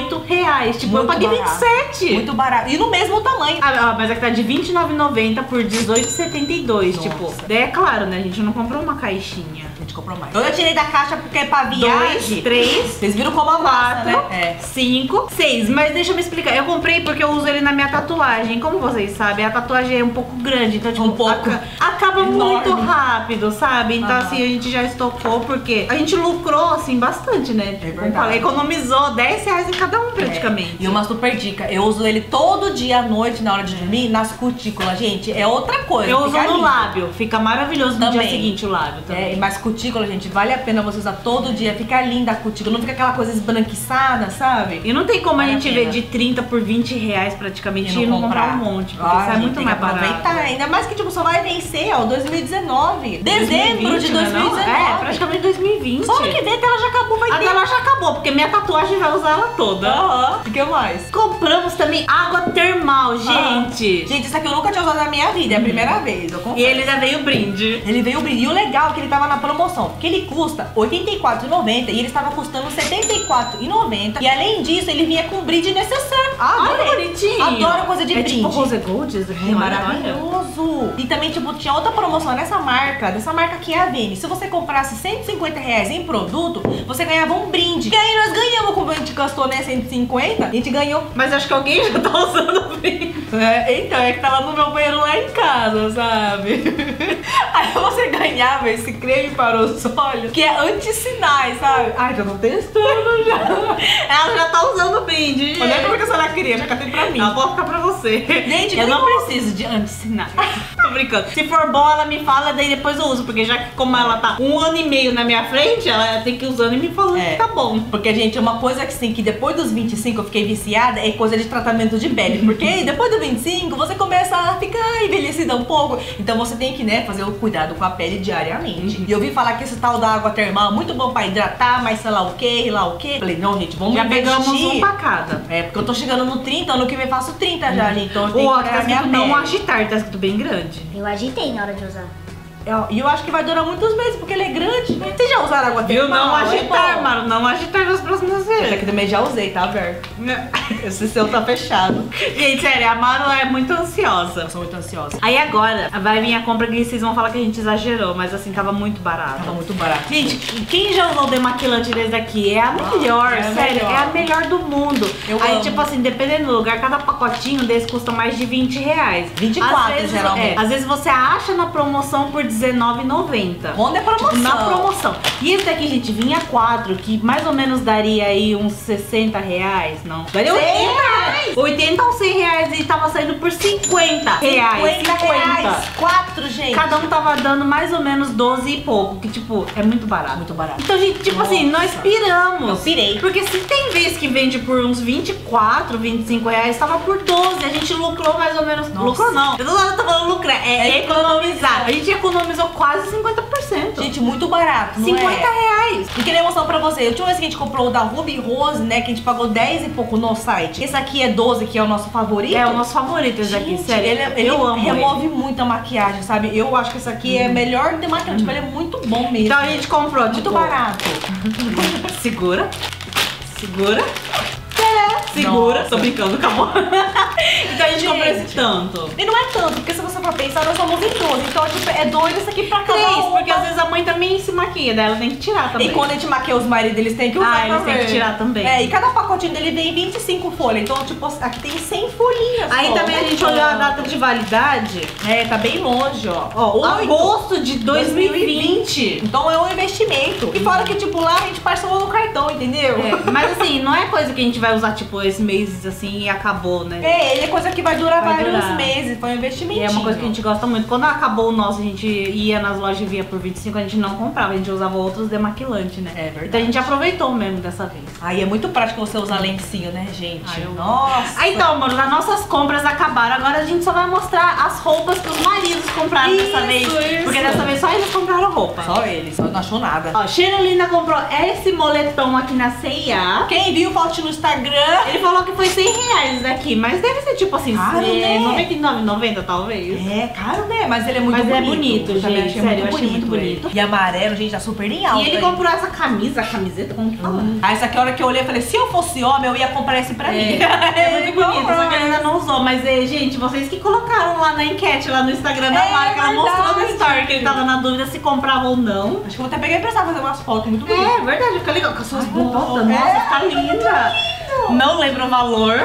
R$18. Tipo, eu Muito paguei barato. 27. Muito barato. E no mesmo tamanho. Mas aqui tá de R$29,90 por R$18,72. Nossa. Tipo, daí é claro, né? A gente não comprou uma caixinha. A gente comprou mais. Eu tirei da caixa porque é pra viagem. 2, 3, Vocês viram como a massa, 4, né? 5, 6. Mas deixa eu me explicar. Eu comprei porque eu uso ele na minha tatuagem. Como vocês sabem, a tatuagem é um pouco grande. Então, tipo, Um pouco. acaba Enorme. muito rápido, sabe? Então, Aham. assim, a gente já estocou porque a gente lucrou, assim, bastante, né? Tipo, como verdade. falei, economizou R$10 em cada um, praticamente. E uma super dica, eu uso ele todo dia à noite, na hora de dormir, nas cutículas, gente, é outra coisa. Eu uso fica no lindo. lábio. Fica maravilhoso no dia Também. seguinte o lábio também. Mas cutícula, gente, vale a pena você usar todo dia, fica linda a cutícula, não fica aquela coisa esbranquiçada, sabe? E não tem como Vale a a gente pena. ver de 30 por R$20 praticamente e não comprar um monte, porque Ah, sai gente, muito tem mais que aproveitar, barato. ainda mais que tipo, só vai vencer, ó, 2019. Dezembro 2020, de né, não? 2019. É, praticamente 2020. Só ano que vem a tela já acabou, vai A ter. tela já acabou. boa, porque minha tatuagem vai usar ela toda. Aham. E o que mais? Compramos também água termal, gente. Gente, isso aqui eu nunca tinha usado na minha vida, é a primeira vez, eu confesso. E ele já veio brinde. Ele veio brilho. E o legal é que ele tava na promoção, porque ele custa R$ 84,90 e ele estava custando R$ 74,90. E além disso, ele vinha com brinde necessário. Olha que bonitinho. Adoro coisa de brinde. Tipo Rose Gold, isso aqui. É maravilhoso. E também, tipo, tinha outra promoção dessa marca aqui é a Vene. Se você comprasse R$ 150 em produto, você ganhava um brinde. E aí nós ganhamos, como a gente gastou, né, 150, a gente ganhou. Mas acho que alguém já tá usando o brinde. Então, é que tava no meu banheiro lá em casa, sabe? Aí você ganhava esse creme para os olhos, que é anti-sinais, sabe? Ai, já tô testando já. Ela já tá usando o brinde. Olha como que a senhora queria, já catei pra mim. Eu vou ficar pra você. Gente, eu não preciso de anti-sinais. Tô brincando. Se for bom, ela me fala, daí depois eu uso. Porque já que como ela tá 1 ano e meio na minha frente, ela tem que ir usando e me falando que tá bom. Porque, gente, uma coisa que sim, que depois dos 25 eu fiquei viciada é coisa de tratamento de pele. Porque depois dos 25 você começa a ficar envelhecida um pouco. Então você tem que, né, fazer o cuidado com a pele diariamente. E eu ouvi falar que esse tal da água termal é muito bom pra hidratar, mas sei lá o que, lá o que. Falei, não, gente, vamos já investir. pegamos um pra cada. É, porque eu tô chegando no 30, ano que vem faço 30 já, gente. Então eu tenho Ó, que tá cuidar da minha escrito não pele. agitar, tá escrito bem grande. Eu agitei na hora de usar. E eu acho que vai durar muitos meses, porque ele é grande. Vocês já usaram água termal? Viu? Não agitar, bom. mano. Não agitar nas próximas Esse vezes. aqui também já usei, tá aberto. Esse seu tá fechado. Gente, sério, a Maru é muito ansiosa. Eu sou muito ansiosa. Aí agora vai vir a compra que vocês vão falar que a gente exagerou, mas assim, tava muito barato. Tava muito barato. Gente, quem já usou o demaquilante desse aqui é a melhor, é a sério, melhor. é a melhor do mundo. Eu Aí, amo. tipo assim, dependendo do lugar, cada pacotinho desse custa mais de R$20. 24, Às vezes, geralmente. às vezes você acha na promoção por R$19,90. Quando é promoção? Tipo, na promoção. E esse daqui, gente, vinha 4, que mais ou menos daria aí uns R$60. Não. Daria R$80. 80 ou R$100 e tava saindo por R$50. 50. 4, gente. Cada um tava dando mais ou menos 12 e pouco, que tipo, é muito barato. Muito barato. Então, gente, tipo assim, nós piramos. Eu pirei. Porque se tem vez que vende por uns 24, R$25, tava por 12. A gente lucrou mais ou menos. Nossa. Lucrou não. Eu não tô falando lucrar, é economizar. A gente economizou quase 50%. Gente, muito barato, não R$50. E queria mostrar pra você, a última vez que a gente comprou o da Ruby Rose, né, que a gente pagou 10 e pouco no site. Esse aqui é 12, que é o nosso favorito. É o nosso favorito esse aqui, Gente, sério. ele eu amo remove muito a maquiagem, sabe? Eu acho que esse aqui é melhor demaquilante, tipo, ele é muito bom mesmo. Então a gente comprou, muito tipo, barato. Segura. Segura. Segura. Nossa. Tô brincando, acabou. Então a gente comprou Gente. esse tanto. E não é tanto, porque se você for pensar, nós somos em 12. Então, tipo, é 2 isso aqui pra cada 3, uma. porque às vezes a mãe também se maquia, daí ela tem que tirar também. E quando a gente maquia os maridos, eles têm que usar eles têm que tirar também. É, e cada pacotinho dele vem 25 folhas. Então, tipo, aqui tem 100 folhinhas. Aí só. também a gente olhou a data de validade. É, tá bem longe, ó. Ó, 8. agosto de 2020. Então é um investimento. E fora que, tipo, lá a gente parcelou no cartão, entendeu? É, mas assim, não é coisa que a gente vai usar, tipo, esse mês assim e acabou, né? É, ele é coisa que vai durar Vai vários durar. meses. Foi um investimento. E é uma coisa que a gente gosta muito. Quando acabou o nosso, a gente ia nas lojas e via por 25, a gente não comprava, a gente usava outros demaquilantes, né? É verdade. Então a gente aproveitou mesmo dessa vez. Aí é muito prático você usar lencinho, né, gente? Ai, eu amo. Nossa. Aí então, amor, as nossas compras acabaram. Agora a gente só vai mostrar as roupas que os maridos compraram dessa vez. Isso. Porque dessa vez só eles compraram roupa. Só eles, não achou nada. Ó, Xerolina comprou esse moletom aqui na C&A. Quem viu, foto no Instagram. Ele falou que foi R$100 isso daqui, mas deve ser tipo assim, Caro, né? R$99,90 talvez. É, caro, né? Mas ele é muito Mas bonito. é bonito, Eu também gente, achei sério, eu achei muito bonito. ele. E amarelo, gente, tá super em alta. E ele aí. comprou essa camisa, camiseta, como que fala? Aí essa aqui, a hora que eu olhei, eu falei, se eu fosse homem, eu ia comprar esse pra mim. É muito bonito, só que ele ainda não usou. Mas, gente, vocês que colocaram lá na enquete, lá no Instagram da É marca, ela mostrou no verdade. story que ele tava na dúvida se comprava ou não. Acho que eu vou até pegar e emprestar fazer umas fotos muito bonitas. É verdade, fica legal com as suas Ai, botas. não. Nossa, É, tá linda. Não lembro o valor.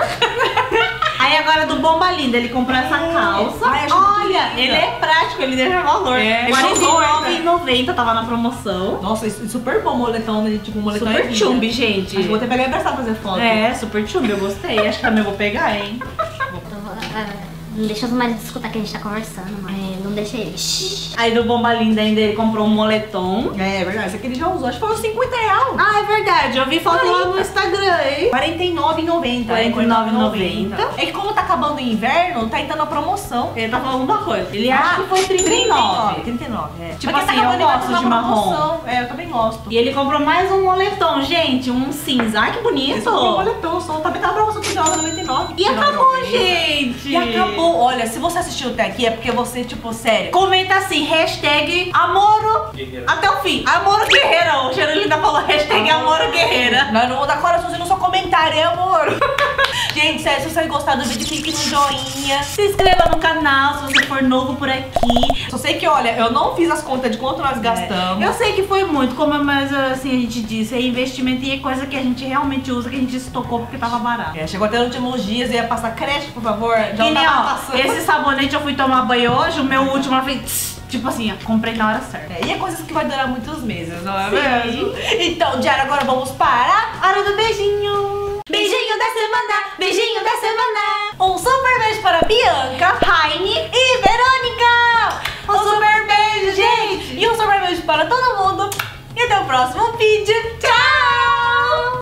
Aí agora do Bomba Linda, ele comprou essa calça. Ai, achei muito Olha, linda. ele é prático, ele deixa valor. É, R$49,90 tava na promoção. Nossa, isso é super bom moletom, né? Tipo, um moletom Super é vida. chumbi, gente. Acho que vou até pegar e emprestar fazer foto. É, super chumbi, eu gostei. Acho que também vou pegar, hein? Não deixa os maridos escutar que a gente tá conversando, mano. No não deixa ele. Aí do Bomba Linda ainda ele comprou um moletom. É verdade, esse aqui ele já usou, acho que foi uns 50 reais. Ah, é verdade, eu vi foto lá no Instagram, hein? R$49,90. R$49,90. É que como tá acabando o inverno, tá entrando a promoção. Ele tá falando uma coisa. Ele acha que foi 39. 39, é. Tipo Porque assim, eu gosto de marrom. É, eu também gosto. E ele comprou mais um moletom, gente, um cinza. Ai, que bonito. Esse comprou um moletom, só também tá na promoção por R$19,99. E acabou, gente. E acabou. Olha, se você assistiu até aqui, é porque você, tipo, sério. Comenta assim, hashtag Amoro até o fim. Amoro Guerreira. O Cherulinda falou hashtag Amoro Guerreira. Nós não vamos dar coraçãozinho no seu comentário, é amor. Gente, sério, se você gostar do vídeo, clique no joinha. Se inscreva no canal se você for novo por aqui. Só sei que, olha, eu não fiz as contas de quanto nós gastamos. Eu sei que foi muito, mas assim a gente disse, é investimento e é coisa que a gente realmente usa, que a gente estocou porque tava barato. É, chegou até nos últimos dias, ia passar crédito, por favor. Já Que nem, tava ó, passando. esse sabonete eu fui tomar banho hoje, o meu último eu fiz, tipo assim, ó, comprei na hora certa. É, e é coisas que vai durar muitos meses, não é Sim. mesmo? Então, Diário, agora vamos para Hora do beijinho! Beijinho da semana, beijinho da semana. Um super beijo para Bianca, Raine e Verônica. Um super beijo, gente. E um super beijo para todo mundo. E até o próximo vídeo.